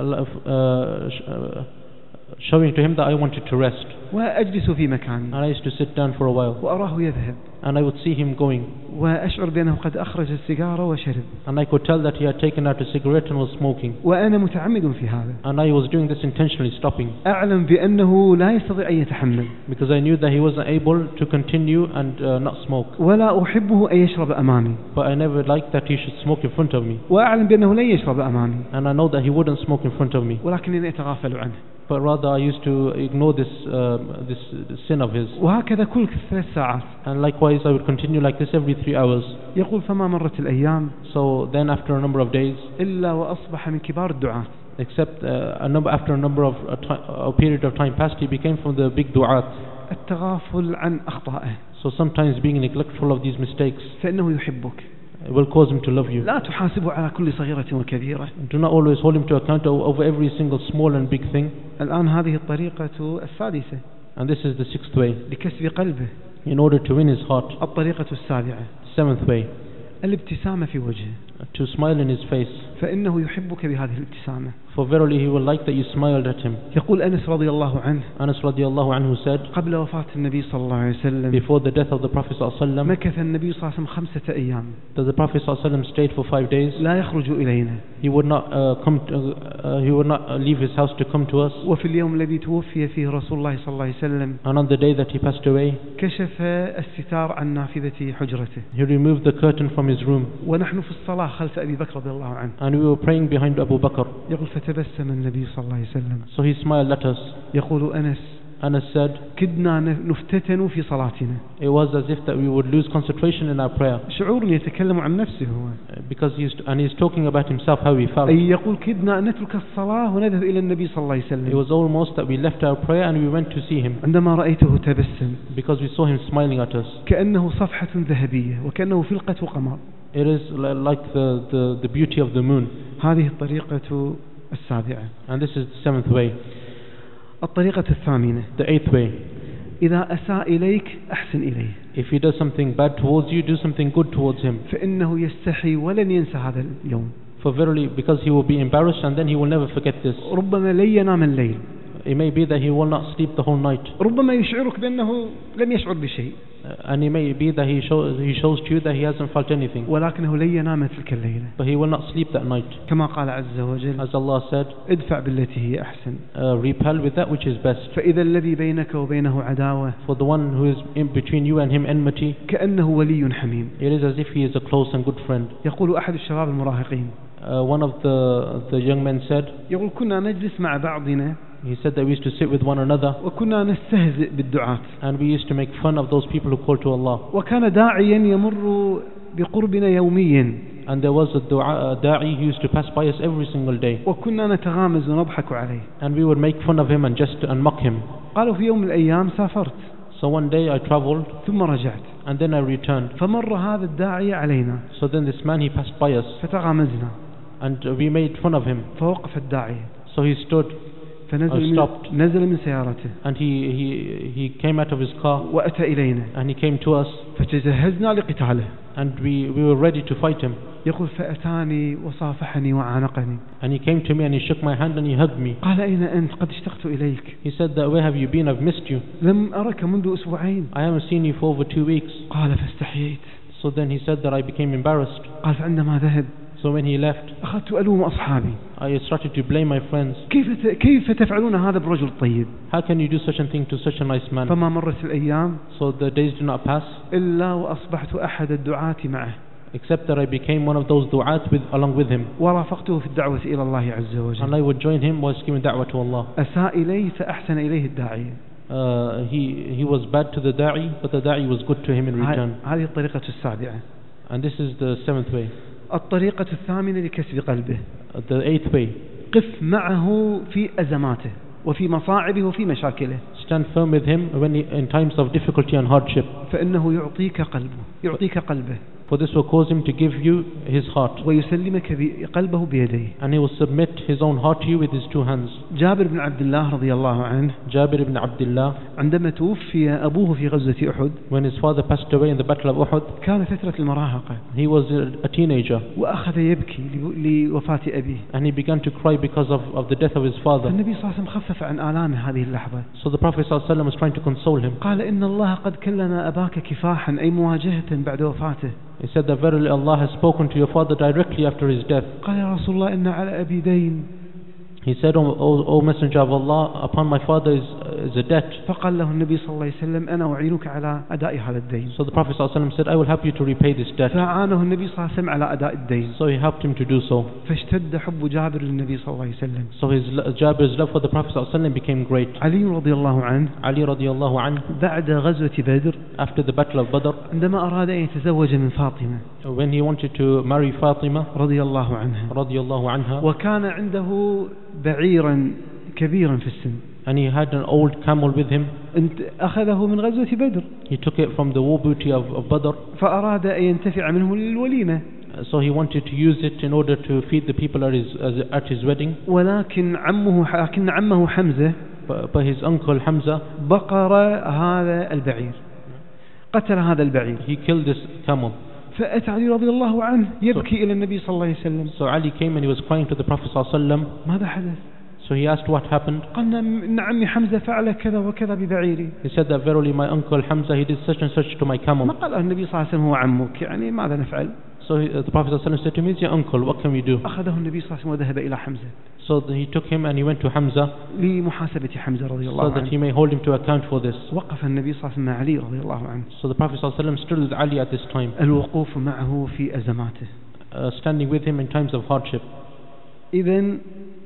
Uh, showing to him that I wanted to rest. وأجلس في مكاني. And I used to sit down for a while. وأراه يذهب. And I would see him going. وأشعر بأنه قد أخرج السيجارة وشرب. And I could tell that he had taken out a cigarette and was smoking. وأنا متعمد في هذا. And I was doing this intentionally, stopping. أعلم بأنه لا يستطيع أن يتحمل. Because I knew that he wasn't able to continue and uh, not smoke. ولا أحبه أن يشرب أمامي. But I never liked that he should smoke in front of me. وأعلم بأنه لن يشرب أمامي. And I know that he wouldn't smoke in front of me. ولكنني أتغافل عنه. But rather I used to ignore this uh, this sin of his. وهكذا كل ثلاث ساعات. And likewise I would continue like this every three hours. يقول فما مرت الأيام. So then after a number of days. إلا وأصبح من كبار الدعاة. Except uh, a number after a number of a, time, a period of time passed, he became from the big du'at. التغافل عن أخطائه. So sometimes being neglectful of these mistakes. فإنه يحبك. It will cause him to love you. لا تحاسبه على كل صغيرة وكبيرة. Do not always hold him to account over every single small and big thing. الآن هذه الطريقة السادسة. And this is the sixth way. لكسب قلبه. In order to win his heart. الطريقة السابعة. Seventh way. الابتسامة في وجهه. To smile in his face. فإنه يحبك بهذه الابتسامة. For verily he will like that you smiled at him. يقول أنس رضي الله عنه. Anas radiallahu anhu said. قبل وفاة النبي صلى الله عليه وسلم. Before the death of the Prophet صلى الله عليه وسلم. مكث النبي صلى الله عليه وسلم خمسة أيام. That the Prophet صلى الله عليه وسلم stayed for five days. لا يخرج إلينا. He would not uh, come. To, uh, he would not leave his house to come to us. وفي اليوم الذي توفي فيه رسول الله صلى الله عليه وسلم. And on the day that he passed away. كشف الستار عن نافذة حجرته. He removed the curtain from his room. ونحن في الصلاة خلف أبي بكر رضي الله عنه. And we were praying behind Abu Bakr. يقول فتبسم النبي صلى الله عليه وسلم. So he smiled at us. يقول أنس. Anas said. كدنا نفتتن في صلاتنا. It was as if that we would lose concentration in our prayer. شعور يتكلم عن نفسه هو. Because he's and he's talking about himself, how he felt. أي يقول كدنا نترك الصلاة ونذهب إلى النبي صلى الله عليه وسلم. It was almost that we left our prayer and we went to see him. عندما رأيته تبسم. Because we saw him smiling at us. كأنه صفحة ذهبية وكأنه فلقة قمر. It is like the, the, the beauty of the moon. هذه الطريقة السابعة. And this is the seventh way. الطريقة الثامنة. The eighth way. إذا أساء إليك أحسن إليه. If he does something bad towards you, do something good towards him. فإنه يستحي ولن ينسى هذا اليوم. For verily, because he will be embarrassed and then he will never forget this. ربما لن ينام الليل. It may be that he will not sleep the whole night. ربما يشعرك بأنه لم يشعر بشيء. And it may be that he shows he shows to you that he hasn't felt anything. ولكنه لن ينام تلك الليلة. But he will not sleep that night. كما قال عز وجل. As Allah said. ادفع بالتي هي أحسن. Uh, repel with that which is best. فإذا الذي بينك وبينه عداوة. For the one who is in between you and him enmity. كأنه ولي حميم. It is as if he is a close and good friend. يقول أحد الشباب المراهقين. Uh, one of the the young men said. يقول كنا نجلس مع بعضنا. He said that we used to sit with one another. وكنا نستهزئ بالدعاة. And we used to make fun of those people who call to Allah. وكان داعيا يمر بقربنا يوميا. And there was a dua, a da'i who used to pass by us every single day. وكنا نتغامز ونضحك عليه. And we would make fun of him and just and mock him. قالوا في يوم من الأيام سافرت. So one day I traveled. ثم رجعت. And then I returned. فمر هذا الداعية علينا. So then this man he passed by us. فتغامزنا. And we made fun of him. فوقف الداعية. So he stood. فنزل I من, stopped. نزل من سيارته And he, he, he came out of his car وأتى إلينا and he came to us, فتجهزنا لقتاله. and we, we were ready to fight him. يقول فأتاني وصافحني وعانقني. And he came to me and he shook my hand and he hugged me. قال أين أنت؟ قد اشتقت إليك. He said that, where have you been? I've missed you. لم أرك منذ أسبوعين. I haven't seen you for over two weeks. قال فاستحييت. So then he said that I became embarrassed. قال فعندما ذهب So when he left, أخذت ألوم أصحابي. I started to blame my friends. كيف كيف تفعلون هذا برجل طيب؟ How can you do such a thing to such a nice man? فما مرت الأيام So the days do not pass, إلا وأصبحت أحد الدعاة معه. except that I became one of those du'at with, along with him. ورافقته في الدعوة إلى الله عز And وجل. I would join him whilst giving da'wah to Allah. أساء إليه فأحسن إليه الداعية. Uh, he, he was bad to the da'i, but the da'i was good to him in return. هذه الطريقة السابعة. And this is the seventh way. الطريقة الثامنة لكسب قلبه. Uh, the eighth way. قف معه في أزماته وفي مصاعبه وفي مشاكله. Stand firm with him when he, in times of difficulty and hardship. فإنه يعطيك قلبه يعطيك قلبه. For this will cause him to give you his heart. ويسلمك قلبه بيديه. And he will submit his own heart to you with his two hands. جابر بن عبد الله رضي الله عنه Jabir ibn Abdullah, عندما توفي أبوه في غزوة أحد when his father passed away in the battle of Uhud, كان فترة المراهقة he was a, a teenager. وأخذ يبكي لوفاة أبيه. And he began to cry because of, of the death of his father. النبي صلى الله عليه وسلم خفف عن آلامه هذه اللحظة. So the Prophet ﷺ was trying to console him. قال إن الله قد كلم أباك كفاحا أي مواجهة بعد وفاته. He said that verily Allah has spoken to your father directly after his death. قال يا رسول الله إن على أبي دين. He said, O, o, o Messenger of Allah, upon my father is, is a debt. فقال له النبي صلى الله عليه وسلم أنا أعينك على أداء هذا الدين. So the Prophet ﷺ said, I will help you to repay this debt. فأعانه النبي صلى الله عليه وسلم على أداء الدين. So he helped him to do so. فاشتد حب جابر للنبي صلى الله عليه وسلم. So his Jabir's love for the Prophet ﷺ became great. علي رضي الله عنه Ali radiallahu anhu, بعد غزوة بدر after the battle of Badr, عندما أراد أن يتزوج من فاطمة when he wanted to marry Fatima رضي الله عنها radiallahu anha, وكان عنده بعيرا كبيرا في السن. and he had an old camel with him. أخذه من غزوة بدر. He took it from the war booty of, of Badr. فأراد أن ينتفع منه للوليمة. So he wanted to use it in order to feed the people at his, at his wedding. ولكن عمه لكن عمه حمزة But, but his uncle Hamza, بقر هذا البعير قتل هذا البعير. he killed this camel. فأتى علي رضي الله عنه يبكي إلى النبي صلى الله عليه وسلم. So Ali came and he was crying to the Prophet ﷺ. ماذا حدث؟ So he asked what happened. قلنا إن عمي حمزة فعل كذا وكذا ببعيري. He said that verily my uncle Hamza, he did such and such to my ما camel. قال النبي صلى الله عليه وسلم هو عمك يعني ماذا نفعل؟ So he, uh, the Prophet ﷺ said to him, he's your uncle, what can we do? أخذه النبي صلى الله عليه وسلم وذهب إلى حمزة. So he took him and he went to Hamza لمحاسبة حمزة رضي so الله that he عنه. may hold him to account for this. وقف النبي صلى الله عليه وسلم مع علي رضي الله عنه. So the Prophet ﷺ stood with Ali at this time, الوقوف معه في أزماته. uh, standing with him in times of hardship. إذن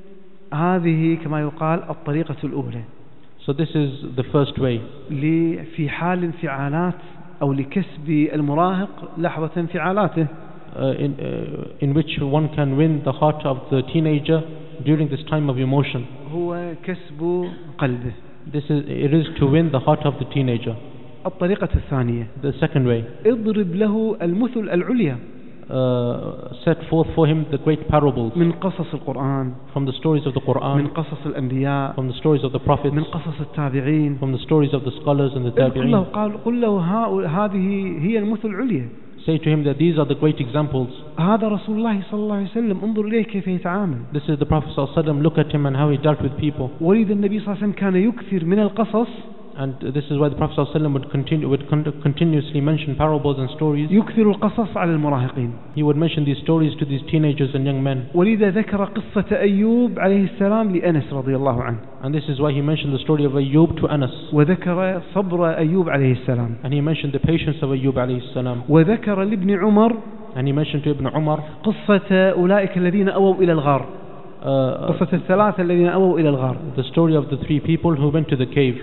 هذه كما يقال الطريقة الأولى. So this is the first way. لي في حال انفعالات أو لكسب المراهق لحظة انفعالاته. Uh, in, uh, in which one can win the heart of the teenager during this time of emotion. هو كسب قلبه. This is, it is to win the heart of the teenager. الطريقة الثانية. The second way. اضرب له المثل العليا. Uh, set forth for him the great parables من قصص القرآن. from the stories of the من Quran, قصص الأنبياء. from the stories of the prophets, من قصص التابعين. from the stories of the scholars and the قل له tabi'in. قال قل له هذه هي المثل العليا. Say to him that these are the great examples. هذا رسول الله صلى الله عليه وسلم انظر إليه كيف يتعامل. This is the Prophet ﷺ. Look at him and how he dealt with people. ولذا النبي صلى الله عليه وسلم كان يكثر من القصص. And this is why the Prophet ﷺ would continue would con continuously mention parables and stories. يكثر القصص على المراهقين. He would mention these stories to these teenagers and young men. ولذا ذكر قصة أيوب عليه السلام لأنس رضي الله عنه. And this is why he mentioned the story of Ayyub to Anas. وذكر صبر أيوب عليه السلام. And he mentioned the patience of Ayyub alayhi salam. وذكر لابن عمر And he mentioned to Ibn Umar قصة أولئك الذين أووا إلى الغار. uh, قصة الثلاثة الذين أووا إلى الغار. the story of the three people who went to the cave.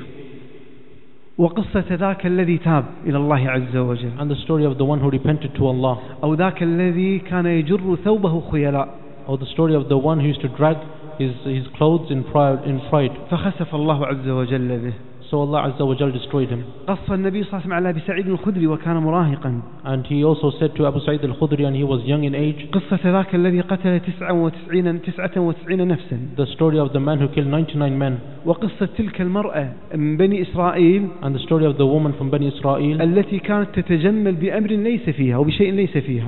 وقصة ذاك الذي تاب إلى الله عز وجل. And the story of the one who repented to Allah. أو ذاك الذي كان يجر ثوبه خيلاء. Or the story of the one who used to drag his, his clothes in pride, in pride. فخسف الله عز وجل به. So Allah Azza wa Jal destroyed him. قص النبي صلى الله عليه وسلم على أبي سعيد الخدري وكان مراهقا. And he also said to Abu Sa'id al-Khudri, and he was young in age, قصة ذاك الذي قتل تسعة وتسعين تسعة وتسعين نفسا. the story of the man who killed ninety-nine men. وقصة تلك المرأة من بني إسرائيل, and the story of the woman from Bani Israel, التي كانت تتجمل بأمر ليس فيها وبشيء ليس فيها.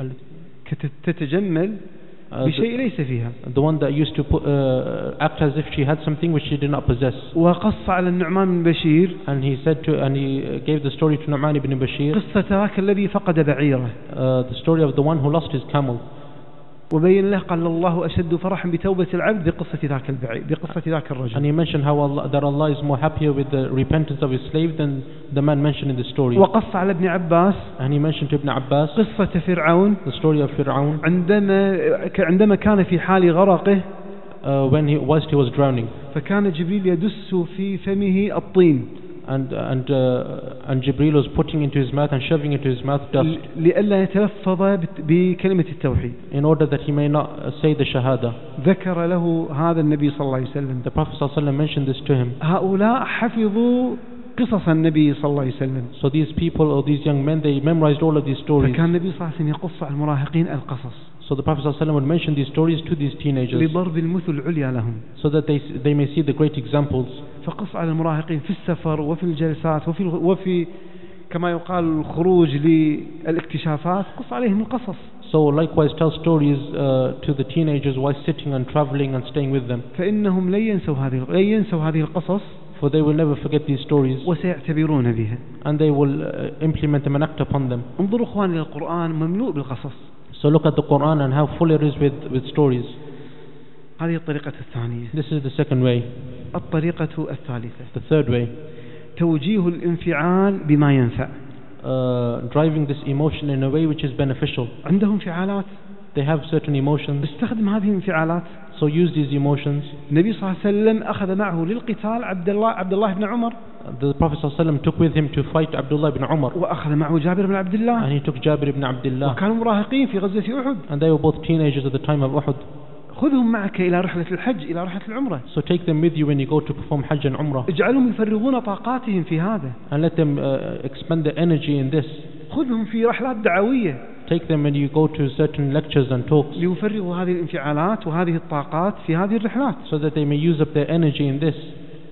تتجمل بشيء ليس فيها. The one that used to put, uh, act as if she had something which she did not possess. وقص على النعمان بن بشير, and he said to, and he gave the story to Nu'man ibn Bashir, قصة ذاك الذي فقد بعيره, uh, the story of the one who lost his camel. وبين له قال الله أشد فرحا بتوبة العبد بقصة ذاك البعير, بقصة ذاك الرجل. And he mentioned how Allah, that Allah is more happier with the repentance of his slave than the man mentioned in the story. وقص على ابن عباس, and he mentioned to Ibn Abbas, قصة فرعون, the story of Fir'aun, عندما عندما كان في حال غرقه, uh, when he whilst he was drowning, فكان جبريل يدس في فمه الطين, and and uh, and Jibril was putting into his mouth and shoving into his mouth dust, لئلا يتلفظ بكلمة التوحيد, in order that he may not say the shahada. ذكر له هذا النبي صلى الله عليه وسلم. The Prophet صلى الله عليه وسلم mentioned this to him. هؤلاء حفظوا قصص النبي صلى الله عليه وسلم. So these people, or these young men, they memorized all of these stories. فكان النبي صلى الله عليه وسلم يقص على المراهقين القصص. So the Prophet صلى الله عليه وسلم would mention these stories to these teenagers, لضرب المثل العليا لهم, so that they they may see the great examples. فقص على المراهقين في السفر وفي الجلسات وفي وفي كما يقال الخروج للاكتشافات, قص عليهم القصص. So likewise tell stories uh, to the teenagers while sitting and traveling and staying with them. فإنهم لن ينسوا هذه لن ينسوا هذه القصص, for they will never forget these stories, وسيعتبرون بها, and they will uh, implement them and act upon them. انظروا اخواني القرآن مملوء بالقصص. So look at the Quran and how full it is with with stories. هذه الطريقة الثانية. This is the second way. الطريقة الثالثة, the third way, توجيه الانفعال بما ينفع. Uh, driving this emotion in a way which is beneficial. عندهم انفعالات, they have certain emotions, استخدم هذه الانفعالات. so use these emotions. النبي صلى الله عليه وسلم أخذ معه للقتال عبد الله عبد الله بن عمر. The Prophet صلى الله عليه وسلم took with him to fight Abdullah ibn Umar. وأخذ معه جابر بن عبد الله. and he took Jabir ibn Abdullah. وكانوا مراهقين في غزوة أحد. and they were both teenagers at the time of Uhud. خذهم معك إلى رحلة الحج إلى رحلة العمرة. So take them with you when you go to perform Hajj and Umrah. اجعلهم يفرغون طاقاتهم في هذا. and let them uh, expend their energy in this. خذهم في رحلات دعوية. take them when you go to certain lectures and talks. ليفرغوا هذه الانفعالات وهذه الطاقات في هذه الرحلات. so that they may use up their energy in this.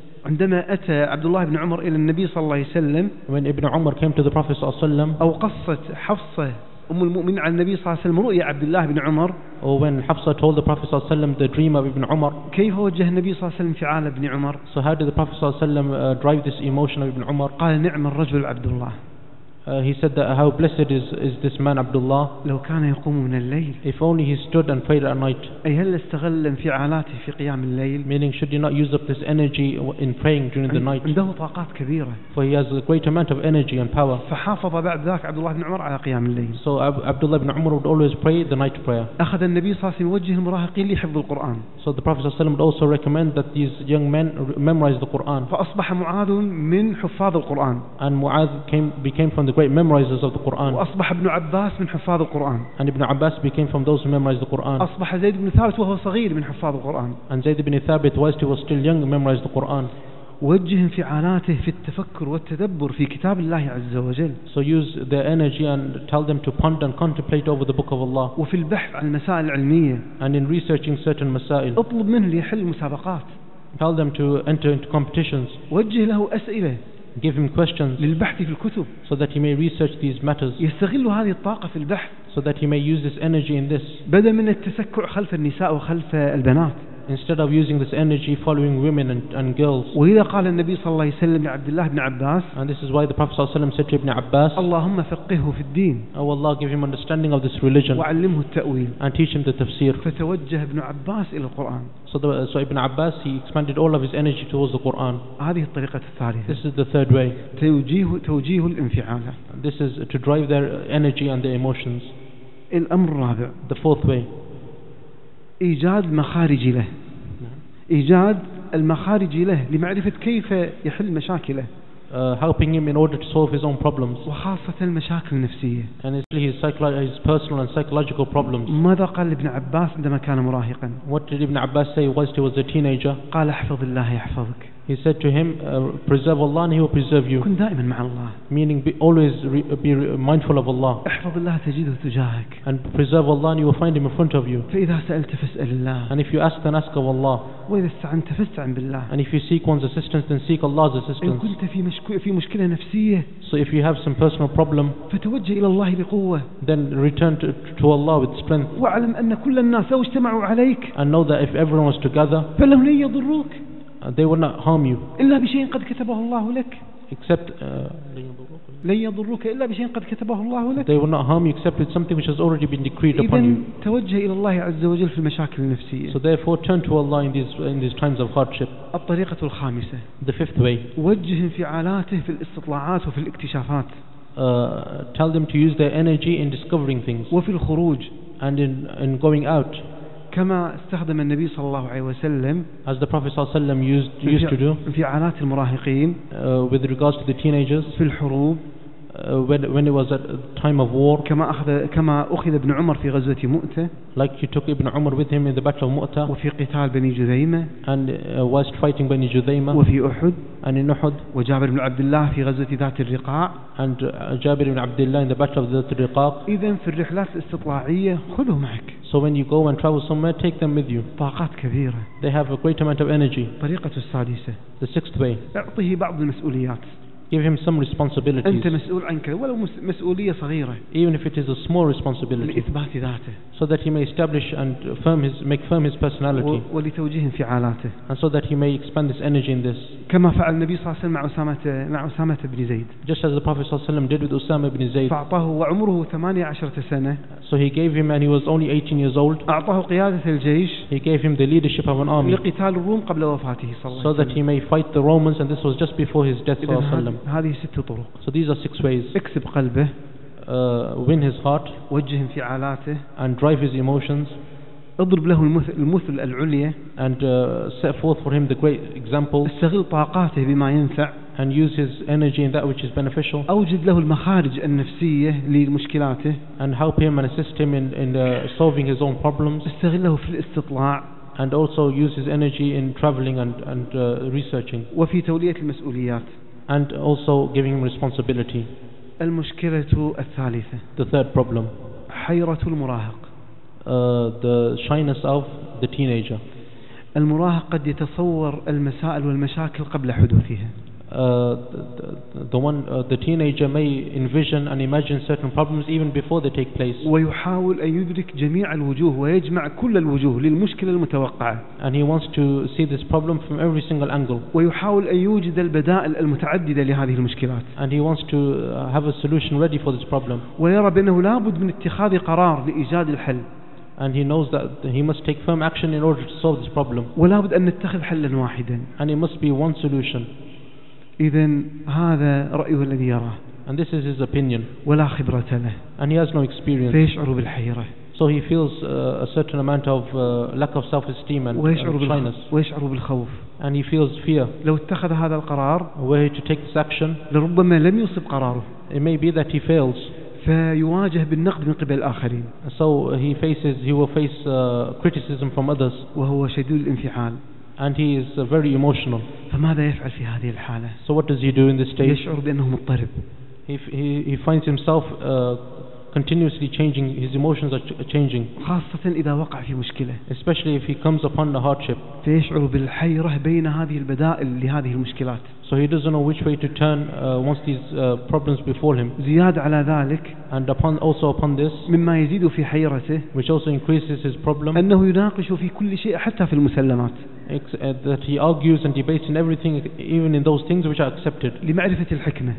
عندما أتى عبد الله بن عمر إلى النبي صلى الله عليه وسلم, when Ibn Umar came to the Prophet صلى الله عليه وسلم, أو قصة حفصة أم المؤمنين على النبي صلى الله عليه وسلم رؤيا عبد الله بن عمر, or when Hafsa told the Prophet صلى الله عليه وسلم the dream of Ibn Umar, كيف وجه النبي صلى الله عليه وسلم انفعال ابن عمر؟ so how did the Prophet صلى الله عليه وسلم uh, drive this emotion of Ibn Umar? قال نعم الرجل عبد الله. Uh, he said that how blessed is, is this man Abdullah, لو كان يقوم من الليل, if only he stood and prayed at night. أي هل استغل انفعالاته في قيام الليل, meaning should he not use up this energy in praying during the night, عنده طاقات كبيرة, for he has a great amount of energy and power. فحافظ بعد ذاك عبد الله بن عمر على قيام الليل. So Ab- Abdullah ibn Umar would always pray the night prayer. أخذ النبي صلى الله عليه وسلم يوجه المراهقين لحفظ القرآن. So the Prophet صلى الله عليه وسلم would also recommend that these young men memorize the Quran. فأصبح معاذ من حفاظ القرآن. And Mu'adh came, became from the great memorizers of the Quran. وأصبح ابن عباس من حفاظ القرآن. And Ibn Abbas became from those who memorized the Quran. أصبح زيد بن ثابت وهو صغير من حفاظ القرآن. And Zayd ibn Thabit, whilst he was still young, memorized the Quran. وجه انفعالاته في التفكر والتدبر في كتاب الله عز وجل. So use their energy and tell them to ponder and contemplate over the book of Allah. وفي البحث عن المسائل العلمية. And in researching certain مسائل. اطلب منه ليحل مسابقات. Tell them to enter into competitions. وجه له أسئلة. Give him questions. للبحث في الكتب. So that he may research these matters. يستغل هذه الطاقة في البحث. So that he may use this energy in this. بدل من التسكع خلف النساء وخلف البنات. Instead of using this energy following women and, and girls. وإذا قال النبي صلى الله عليه وسلم لعبد الله بن عباس. And this is why the Prophet صلى الله عليه وسلم said to Ibn Abbas, اللهم فقهه في الدين. Oh Allah, give him understanding of this religion. وعلمه التأويل. And teach him the tafsir. فتوجه ابن عباس إلى القرآن. So, the, so Ibn Abbas, he expanded all of his energy towards the Quran. هذه الطريقة الثالثة. This is the third way. توجيه توجيه الانفعال. This is to drive their energy and their emotions. الأمر الرابع. The fourth way. إيجاد مخارج له. إيجاد المخارج له لمعرفة كيف يحل مشاكله. Uh, helping him in order to solve his own problems. وخاصة المشاكل النفسية. And especially his, psycholo- his personal and psychological problems. ماذا قال ابن عباس عندما كان مراهقا؟ What did Ibn Abbas say whilst he was a teenager? قال احفظ الله يحفظك. He said to him, uh, preserve Allah and He will preserve you. كن دائما مع الله. Meaning be always re, be mindful of Allah. احفظ الله تجده تجاهك. And preserve Allah and you will find Him in front of you. فإذا سألت فاسأل الله. And if you ask, then ask of Allah. وإذا استعنت فاستعن بالله. And if you seek one's assistance, then seek Allah's إن assistance. كنت في مشكلة في مشكلة نفسية. So if you have some personal problem, فتوجه إلى الله بقوة. then return to, to Allah with strength. واعلم أن كل الناس لو اجتمعوا عليك. And know that if everyone was together, فلهم لن يضروك. uh, they would not harm you. إلا بشيء قد كتبه الله لك. Except uh, لن يضروك إلا بشيء قد كتبه الله لك. they will not harm you except with something which has already been decreed upon you. إذن توجه إلى الله عز وجل في المشاكل النفسية. So therefore turn to Allah in these in these times of hardship. الطريقة الخامسة. The fifth way. وجه انفعالاته في الاستطلاعات وفي الاكتشافات. Uh, tell them to use their energy in discovering things وفي الخروج. and in, in going out. كما استخدم النبي صلى الله عليه وسلم As the Prophet ﷺ used, used to do انفعالات المراهقين uh, with regards to the teenagers في الحروب. uh, when, when it was at a time of war. كما أخذ كما أخذ ابن عمر في غزوة مؤتة. Like he took Ibn Umar with him in the battle of Mu'tah. وفي قتال بني جذيمة. And uh, whilst fighting Bani Judayma. وفي أحد. And in Uhud. وجابر بن عبد الله في غزوة ذات الرقاع. And uh, Jabir ibn Abdullah in the battle of Dhat al-Riqaq. إذن في الرحلات الاستطلاعية خذه معك. So when you go and travel somewhere, take them with you. طاقات كبيرة. They have a great amount of energy. طريقة السادسة. The sixth way. أعطيه بعض المسؤوليات. Give him some responsibilities. أنت مسؤول عنك ولو مسؤولية صغيرة. Even if it is a small responsibility. لإثبات ذاته. So that he may establish and firm his, make firm his personality. ولتوجيه انفعالاته. And so that he may expand this energy in this. كما فعل النبي صلى الله عليه وسلم مع أسامة مع أسامة بن زيد. Just as the Prophet صلى الله عليه وسلم did with Usama ibn Zayd. فأعطاه وعمره ثمانية عشرة سنة. So he gave him, and he was only eighteen years old. أعطاه قيادة الجيش. He gave him the leadership of an army. لقتال الروم قبل وفاته صلى الله عليه وسلم. So that he may fight the Romans, and this was just before his death صلى الله عليه وسلم. هذه ست طرق. So these are six ways. اكسب قلبه. Uh, win his heart. وجه انفعالاته. And drive his emotions. اضرب له المثل, المثل العليا. And uh, set forth for him the great examples. استغل طاقاته بما ينفع. And use his energy in that which is beneficial. أوجد له المخارج النفسية لمشكلاته. And help him and assist him in, in uh, solving his own problems. استغله في الاستطلاع. And also use his energy in traveling and, and uh, researching. وفي تولية المسؤوليات. And also giving him responsibility. المشكلة الثالثة. The third problem. حيرة المراهق. Uh, the shyness of the teenager. المراهق قد يتصور المسائل والمشاكل قبل حدوثها. Uh, the, the one uh, the teenager may envision and imagine certain problems even before they take place. ويحاول أن يدرك جميع الوجوه ويجمع كل الوجوه للمشكلة المتوقعة. And he wants to see this problem from every single angle. ويحاول أن يوجد البدائل المتعددة لهذه المشكلات. And he wants to uh, have a solution ready for this problem. ويرى بأنه لابد من اتخاذ قرار لإيجاد الحل. And he knows that he must take firm action in order to solve this problem. ولابد أن نتخذ حلا واحدا. And it must be one solution. إذن هذا رأيه الذي يراه. And this is his opinion. ولا خبرة له. And he has no experience. فيشعر بالحيرة. So he feels uh, a certain amount of uh, lack of self-esteem and, and shyness. ويشعر بالخوف. And he feels fear. لو اتخذ هذا القرار. Were he to take this action. لربما لم يصب قراره. It may be that he fails. فيواجه بالنقد من قبل الآخرين. So he faces, he will face uh, criticism from others. وهو شديد الانفعال. And he is uh, very emotional. فماذا يفعل في هذه الحالة؟ So what does he do in this stage? يشعر بأنه مضطرب. He, he, he finds himself uh, continuously changing, his emotions are ch changing. خاصة إذا وقع في مشكلة. Especially if he comes upon a hardship. فيشعر بالحيرة بين هذه البدائل لهذه المشكلات. So he doesn't know which way to turn uh, once these uh, problems befall him. زيادة على ذلك. And upon also upon this. مما يزيد في حيرته. Which also increases his problem. أنه يناقش في كل شيء حتى في المسلمات. That he argues and debates in everything, even in those things which are accepted. لمعرفة الحكمة.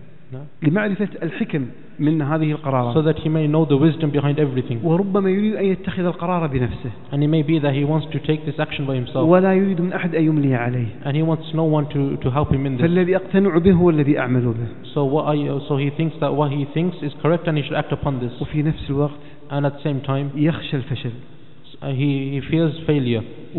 لمعرفة الحكم من هذه القرارات. So that he may know the wisdom behind everything. وربما يريد أن يتخذ القرار بنفسه. And it may be that he wants to take this action by himself. ولا يريد من أحد أن يملي عليه. And he wants no one to to help him in this. فالذي أقتنع به هو الذي أعمل به. So what I so he thinks that what he thinks is correct and he should act upon this. وفي نفس الوقت. And at the same time. يخشى الفشل. He he fears failure.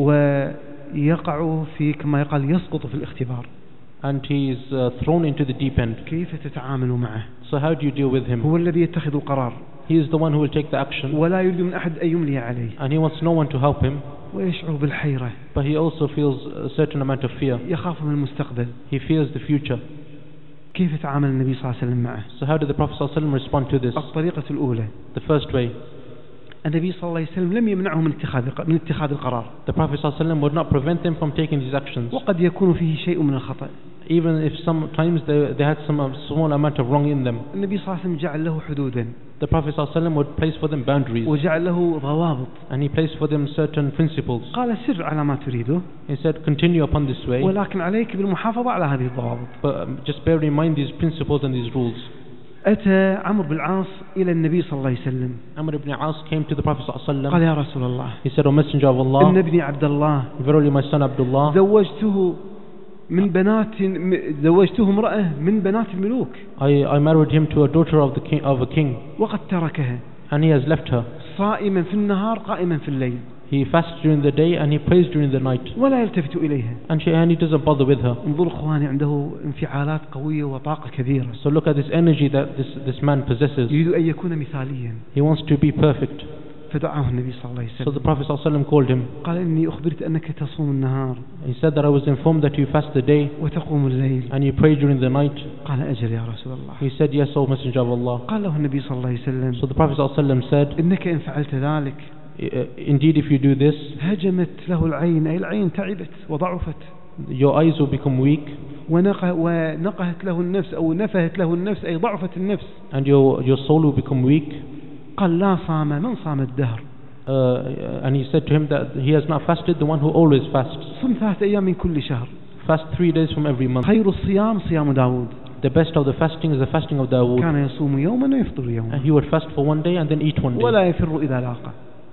ويقع في كما يقال يسقط في الاختبار. And he is uh, thrown into the deep end. كيف تتعامل معه؟ So how do you deal with him? هو الذي يتخذ القرار. He is the one who will take the action. ولا يريد من أحد أن يملي عليه. And he wants no one to help him. ويشعر بالحيرة. but he also feels a certain amount of fear. يخاف من المستقبل. He fears the future. كيف تعامل النبي صلى الله عليه وسلم معه؟ So how did the Prophet صلى الله عليه وسلم respond to this? الطريقة الأولى. The first way. النبي صلى الله عليه وسلم لم يمنعه من اتخاذ من اتخاذ القرار. The Prophet صلى الله عليه وسلم would not prevent them from taking these actions. وقد يكون فيه شيء من الخطأ. Even if sometimes they, they had some small amount of wrong in them. النبي صلى الله عليه وسلم جعل له حدودا. The Prophet صلى الله عليه وسلم would place for them boundaries. وجعل له ضوابط. And he placed for them certain principles. قال سر على ما تريده. He said continue upon this way. ولكن عليك بالمحافظة على هذه الضوابط. But just bear in mind these principles and these rules. أتى عمرو بن العاص إلى النبي صلى الله عليه وسلم. Amr ibn As came to the Prophet صلى الله عليه وسلم. قال يا رسول الله. He said, O Messenger of Allah. إن ابني عبد الله. Verily my son Abdullah. زوجته من بنات زوجته امرأة من بنات الملوك. I I married him to a daughter of the king of a king. وقد تركها. And he has left her. صائما في النهار قائما في الليل. He fasts during the day and he prays during the night. ولا يلتفت إليها. And she and he doesn't bother with her. انظر إخواني عنده انفعالات قوية وطاقة كبيرة. So look at this energy that this this man possesses. يريد أن يكون مثاليا. He wants to be perfect. فدعاه النبي صلى الله عليه So the وسلم. Prophet صلى الله عليه وسلم called him. قال إني أخبرت أنك تصوم النهار. He said that I was informed that you fast the day وتقوم الليل. and you pray during the night. قال أجل يا رسول الله. He said, yes, O Messenger of Allah. قال له النبي صلى الله عليه وسلم. So the Prophet صلى الله عليه وسلم said, إنك إن فعلت ذلك. indeed if you do this, هجمت له العين أي العين تعبت وضعفت. your eyes will become weak. ونقه ونقهت له النفس أو نفهت له النفس أي ضعفت النفس. And your your soul will become weak. قال لا صام من صام الدهر. Uh, and he said to him that he has not fasted, the one who always fasts. صم ثلاثة أيام من كل شهر. Fast three days from every month. خير الصيام صيام داود. The best of the fasting is the fasting of Dawood. كان يصوم يوما ويفطر يوما. And he would fast for one day and then eat one day. ولا يفر إذا لاقى.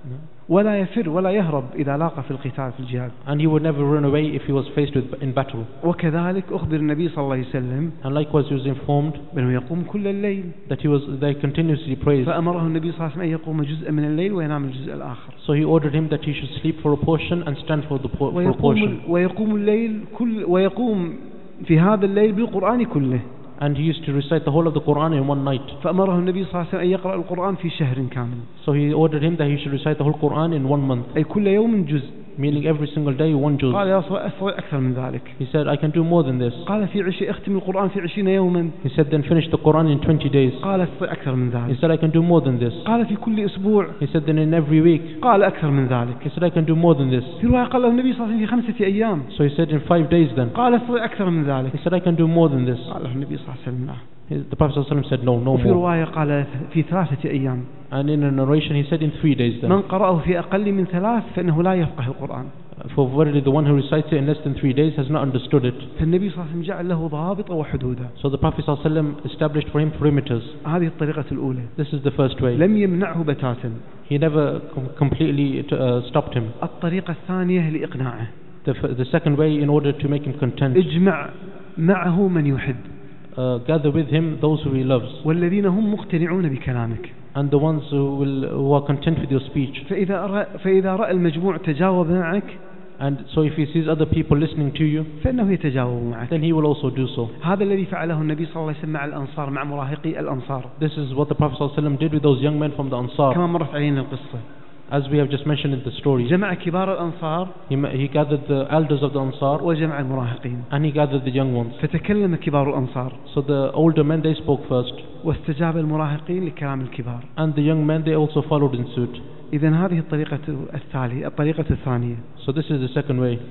ولا يفر ولا يهرب إذا لاقى في القتال في الجهاد. And he would never run away if he was faced with in battle. وكذلك أخبر النبي صلى الله عليه وسلم. And likewise he was informed بأنه يقوم كل الليل. that he was they continuously prays. فأمره النبي صلى الله عليه وسلم أن يقوم جزءا من الليل وينام الجزء الآخر. So he ordered him that he should sleep for a portion and stand for the for a ويقوم portion. ويقوم الليل كل ويقوم في هذا الليل بالقرآن كله. And he used to recite the whole of the Quran in one night. فأمره النبي صلى الله عليه وسلم أن يقرأ القرآن في شهر كامل. So he ordered him that he should recite the whole Quran in one month. أي كل يوم جزء. Meaning every single day one juz. قال يا رسول الله أستطيع أكثر من ذلك. He said, I can do more than this. قال في عشرين أختم القرآن في عشرين يوما. He said, then finish the Quran in twenty days. قال أستطيع أكثر من He ذلك. said, I can do more than this. قال في كل أسبوع. He said, then in every week. قال أكثر من ذلك. He said, I can do more than this. في رواية قال له النبي صلى الله عليه وسلم في خمسة أيام. So he said, in five days then. قال أستطيع أكثر من ذلك. He said, I can do more than this. قال له النبي صلى الله عليه وسلم لا. The Prophet ﷺ said, no, no وفي more. رواية قال في ثلاثة أيام. And in a narration he said, in three days then. من قرأه في أقل من ثلاث فإنه لا يفقه القرآن. For verily the one who recites it in less than three days has not understood it. فالنبي صلى الله عليه وسلم جعل له ضوابط وحدودا. So the Prophet ﷺ established for him perimeters. هذه الطريقة الأولى. This is the first way. لم يمنعه بتاتا. He never com completely uh, stopped him. الطريقة الثانية لإقناعه. The, the second way, in order to make him content. اجمع معه من يحب. Uh, gather with him those who he loves. والذين هم مقتنعون بكلامك. And the ones who, will, who are content with your speech. فإذا رأى فإذا رأى المجموع تجاوب معك. And so if he sees other people listening to you, فإنه يتجاوب معك. then he will also do so. هذا الذي فعله النبي صلى الله عليه وسلم مع الأنصار مع مراهقي الأنصار. This is what the Prophet ﷺ did with those young men from the Ansar. كما مرت علينا القصة. As we have just mentioned in the story. جمع كبار الأنصار. He, he gathered the elders of the Ansar. وجمع المراهقين. And he gathered the young ones. فتكلم كبار الأنصار. So the older men, they spoke first. واستجاب المراهقين لكلام الكبار. And the young men, they also followed in suit. إذن هذه الطريقة الثالثة الطريقة الثانية. So this is the second way.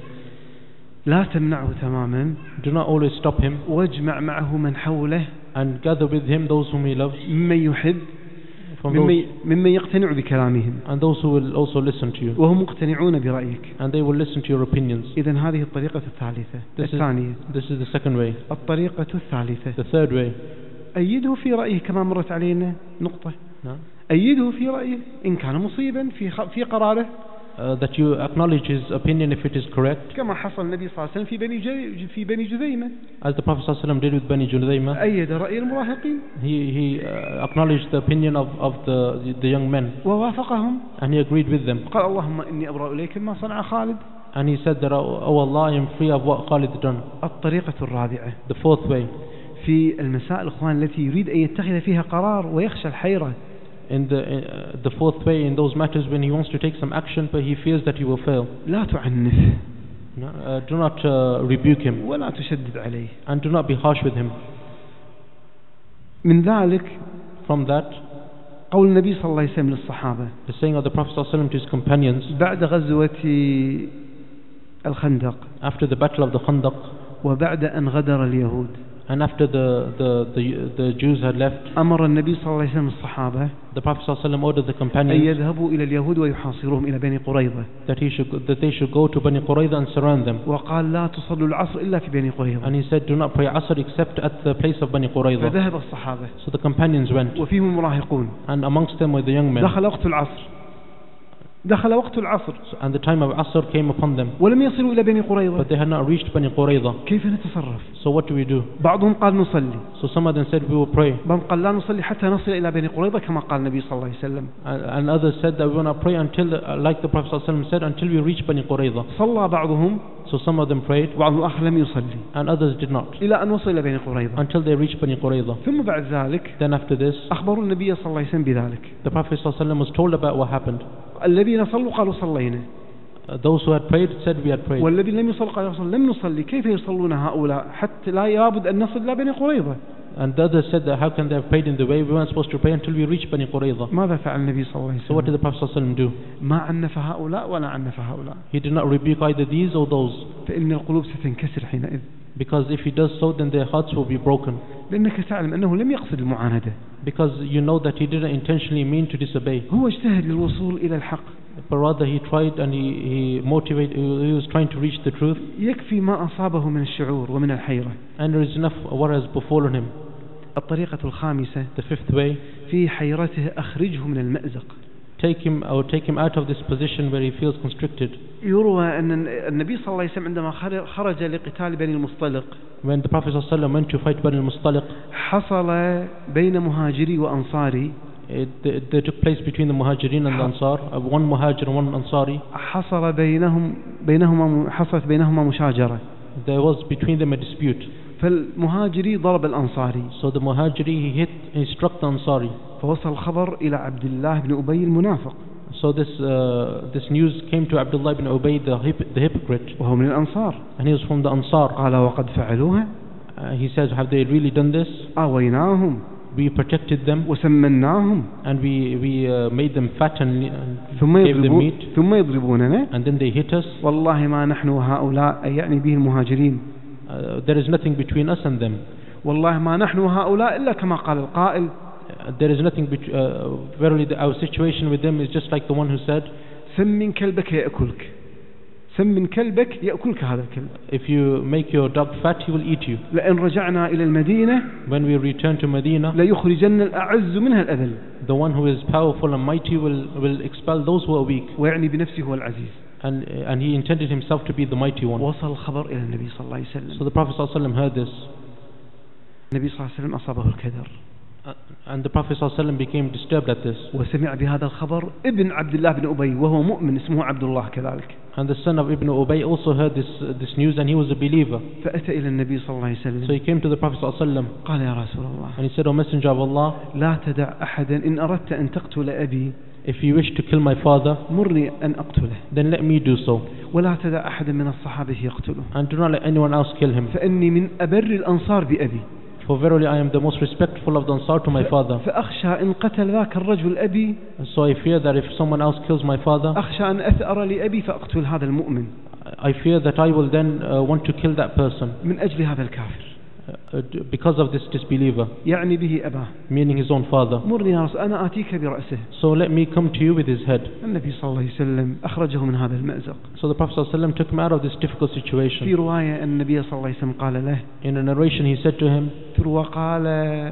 لا تمنعه تماما. Do not always stop him. واجمع معه من حوله. And gather with him those whom he loves. ممن يحب. ممن ممن يقتنع بكلامهم. And those who will also listen to you. وهم مقتنعون برأيك. And they will listen to your opinions. إذن هذه الطريقة الثالثة. This الثانية. is, this is the second way. الطريقة الثالثة. The third way. أيده في رأيه كما مرت علينا نقطة. No? أيده في رأيه إن كان مصيبا في في قراره. Uh, that you acknowledge his opinion if it is correct. كما حصل النبي صلى الله عليه وسلم في بني جي في بني جذيمة. As the Prophet صلى الله عليه وسلم did with Bani Julayma. أيد رأي المراهقين. He he uh, acknowledged the opinion of of the the young men. ووافقهم. And he agreed with them. قال اللهم إني أبرأ إليك ما صنع خالد. And he said that, oh Allah, I am free of what Khalid done. الطريقة الرابعة. The fourth way. في المسائل الإخوان التي يريد أن يتخذ فيها قرار ويخشى الحيرة. In the uh, the fourth way, in those matters when he wants to take some action, but he fears that he will fail. لا تعنفه. No, uh, do not uh, rebuke him. ولا تشدد عليه. And do not be harsh with him. من ذلك From that, قول النبي صلى الله عليه وسلم للصحابة the saying of the Prophet ﷺ to his companions بعد غزوة الخندق after the battle of the Khandaq, وبعد أن غدر اليهود and after the, the, the, the Jews had left, أمر النبي صلى الله عليه وسلم الصحابة the Prophet ﷺ ordered the أن companions يذهبوا إلى اليهود ويحاصروهم إلى بني قريظة that, he should, that they should go to Bani Qurayza and surround them. وقال لا تصلوا العصر إلا في بني قريظة. And he said, do not pray Asr except at the place of Bani Qurayza. فذهب الصحابة So the companions went, وفيهم مراهقون. and amongst them were the young men. دخل وقت العصر دخل وقت العصر So, and the time of Asr came upon them, ولم يصلوا إلى بني قريظة. but they had not reached Bani Qurayza. كيف نتصرف؟ So what do we do? بعضهم قال نصلي So some of them said we will pray, بعضهم قال لا نصلي حتى نصل إلى بني قريظة كما قال النبي صلى الله عليه وسلم. and, and others said that we will not pray until, uh, like the Prophet ﷺ said, until we reach Bani Qurayza. صلى بعضهم So some of them prayed, وبعض الآخر لم يصلي and others did not, إلى أن وصل إلى بني قريظة. until they reached Bani Qurayza. ثم بعد ذلك Then after this, أخبروا النبي صلى الله عليه وسلم بذلك. the Prophet ﷺ was told about what happened. الذين صلوا قالوا صلينا Uh, those who had prayed said we had prayed, والذين لم يصلوا قالوا لم نصلي كيف يصلون هؤلاء حتى لا يابد أن نصل إلى بني قريظة. and the others said that how can they have prayed in the way we weren't supposed to pray until we reach Bani Qurayza. ماذا فعل النبي صلى الله عليه So what did وسلم؟ the Prophet ﷺ do? ما عنف هؤلاء ولا عنف هؤلاء. He did not rebuke either these or those, فإن القلوب ستنكسر حينئذ. because if he does so, then their hearts will be broken, لأنك تعلم أنه لم يقصد المعاندة. because you know that he didn't intentionally mean to disobey, هو اجتهد للوصول إلى الحق. but rather he tried and he, he motivated, he was trying to reach the truth, يكفي ما أصابه من الشعور ومن الحيرة. and there is enough what has befallen him. الطريقة الخامسة The fifth way, في حيرته أخرجه من المأزق. take him or take him out of this position where he feels constricted. يروى أن النبي صلى الله عليه وسلم عندما خرج لقتال بني المصطلق When the Prophet ﷺ went to fight Bani al-Mustaliq, حصل بين مهاجري وأنصاري it, it, they took place between the Muhajirin and the Ansar, uh, one Muhajir and one Ansari. حصل بينهم بينهما حصلت بينهما مشاجرة. There was between them a dispute. فالمهاجري ضرب الأنصاري. So the Muhajiri, he hit, he struck the Ansari. فوصل الخبر إلى عبد الله بن أبي المنافق. So this uh, this news came to Abdullah ibn Ubay, the, hip, the hypocrite, وهو من الأنصار. and he was from the Ansar. قال وقد فعلوها. Uh, he says, have they really done this? آويناهم We protected them, وسمناهم and we, we uh, made them fat and, and ثم gave them يضربون meat, ثم يضربوننا. and then they hit us. والله ما نحن هؤلاء يعني به المهاجرين. Uh, there is nothing between us and them. والله ما نحن هؤلاء إلا كما قال القائل. Uh, there is nothing bet- uh, verily the, our situation with them is just like the one who said, سمن كلبك يأكلك. سمن كلبك يأكلك هذا الكلب. if you make your dog fat, he will eat you. لأن رجعنا إلى المدينة When we return to Medina, ليخرجن الأعز منها الأذل. the one who is powerful and mighty will, will expel those who are weak. ويعني بنفسه هو العزيز. And, and he intended himself to be the mighty one. وصل الخبر إلى النبي صلى الله عليه وسلم. So the Prophet ﷺ heard this. النبي صلى الله عليه وسلم أصابه الكدر. Uh, and the Prophet ﷺ became disturbed at this. وسمع بهذا الخبر ابن عبد الله بن أبي وهو مؤمن اسمه عبد الله كذلك. And the son of Ibn Ubay also heard this, uh, this news, and he was a believer. فأتى إلى النبي صلى الله عليه وسلم. So he came to the Prophet ﷺ, قال يا رسول الله and he said, O Messenger of Allah, لا تدع أحدا إن أردت أن تقتل أبي if you wish to kill my father, مرني أن أقتله then let me do so. ولا تدع أحدا من الصحابة يقتله And do not let anyone else kill him. فإني من أبر الأنصار بأبي. For verily I am the most respectful of the Ansar to my father. فأخشى إن قتل ذاك الرجل أبي So I fear that if someone else kills my father, أخشى أن أثأر لأبي فأقتل هذا المؤمن I fear that I will then uh, want to kill that person من أجل هذا الكافر. uh, because of this disbeliever, يعني به أباه. meaning his own father. مرني يا رسول أنا آتيك برأسه. So let me come to you with his head. النبي صلى الله عليه وسلم أخرجه من هذا المأزق. So the Prophet ﷺ took him out of this difficult في situation. رواية أن النبي صلى الله عليه وسلم قال له In a narration he said to him, تروى قال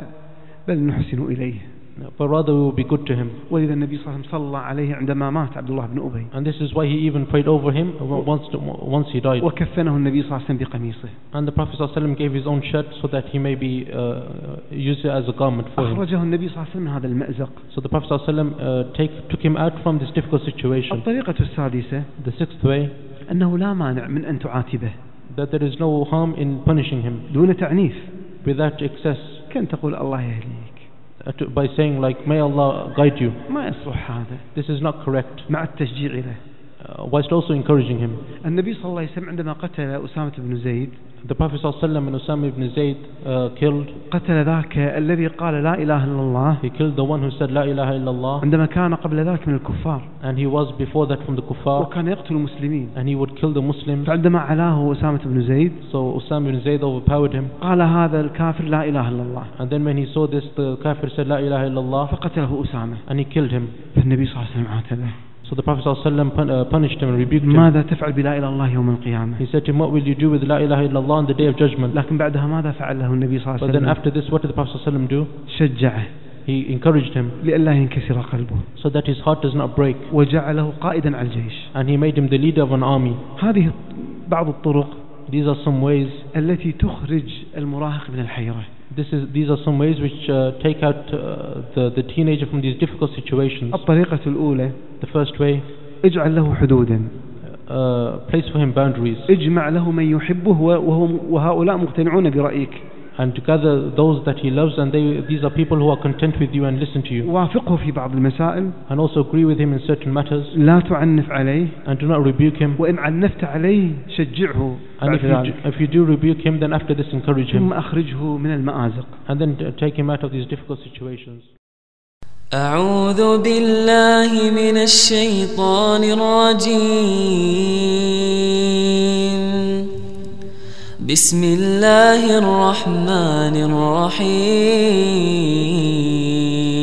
بل نحسن إليه. but rather we will be good to him. ولذا النبي صلى الله عليه وسلم صلى عليه عندما مات عبد الله بن أبي. And this is why he even prayed over him once, once he died. وكفنه النبي صلى الله عليه وسلم بقميصه. And the Prophet ﷺ gave his own shirt so that he may be uh, used as a garment for him. أخرجه النبي صلى الله عليه وسلم من هذا المأزق. So the Prophet ﷺ uh, take, took him out from this difficult situation. الطريقة السادسة The sixth way, أنه لا مانع من أن تعاتبه that there is no harm in punishing him دون تعنيف. without excess. كان تقول الله يهديك uh, to, by saying like, may Allah guide you. ما يصلح هذا This is not correct. مع التشجيع له. Uh, whilst also encouraging him. النبي صلى الله عليه وسلم عندما قتل أسامة بن زيد, The Prophet ﷺ and Usama ibn Zayd uh, killed. قتل ذاك الذي قال لا إله إلا الله. He killed the one who said La ilaha illallah. عندما كان قبل ذاك من الكفار. And he was before that from the kuffar. وكان يقتل المسلمين. And he would kill the Muslims. فعندما علاه أسامة بن زيد, So Usama ibn Zayd overpowered him. قال هذا الكافر لا إله إلا الله. And then when he saw this, the kafir said La ilaha illallah. فقتله أسامة. And he killed him. فالنبي صلى الله عليه وسلم عاتبه. So the Prophet ﷺ pun- uh, punished him and rebuked him. ماذا تفعل بلا إله إلا الله يوم القيامة؟ He said to him, what will you do with La ilaha illallah on the day of judgment? لكن بعدها ماذا فعل له النبي صلى الله عليه But then وسلم؟ after this, what did the Prophet ﷺ do? شجعه He encouraged him لئلا ينكسر قلبه, so that his heart does not break. وجعله قائدا على الجيش. And he made him the leader of an army. هذه بعض الطرق These are some ways. التي تخرج المراهق من الحيرة. This is, these are some ways which uh, take out uh, the, the teenager from these difficult situations. الطريقة الأولى, The first way, اجعل له حدودا. uh, place for him boundaries. اجمع له من يحبه وهو وهؤلاء مقتنعون برأيك. And to gather those that he loves, and they, these are people who are content with you and listen to you. وافقه في بعض المسائل. And also agree with him in certain matters. لا تعنف عليه. And do not rebuke him. وإن عنفت عليه شجعه. And if you, do, if you do rebuke him, then after this encourage him. ثم أخرجه من المآزق. And then uh, take him out of these difficult situations. أعوذ بالله من الشيطان الرجيم. بسم الله الرحمن الرحيم.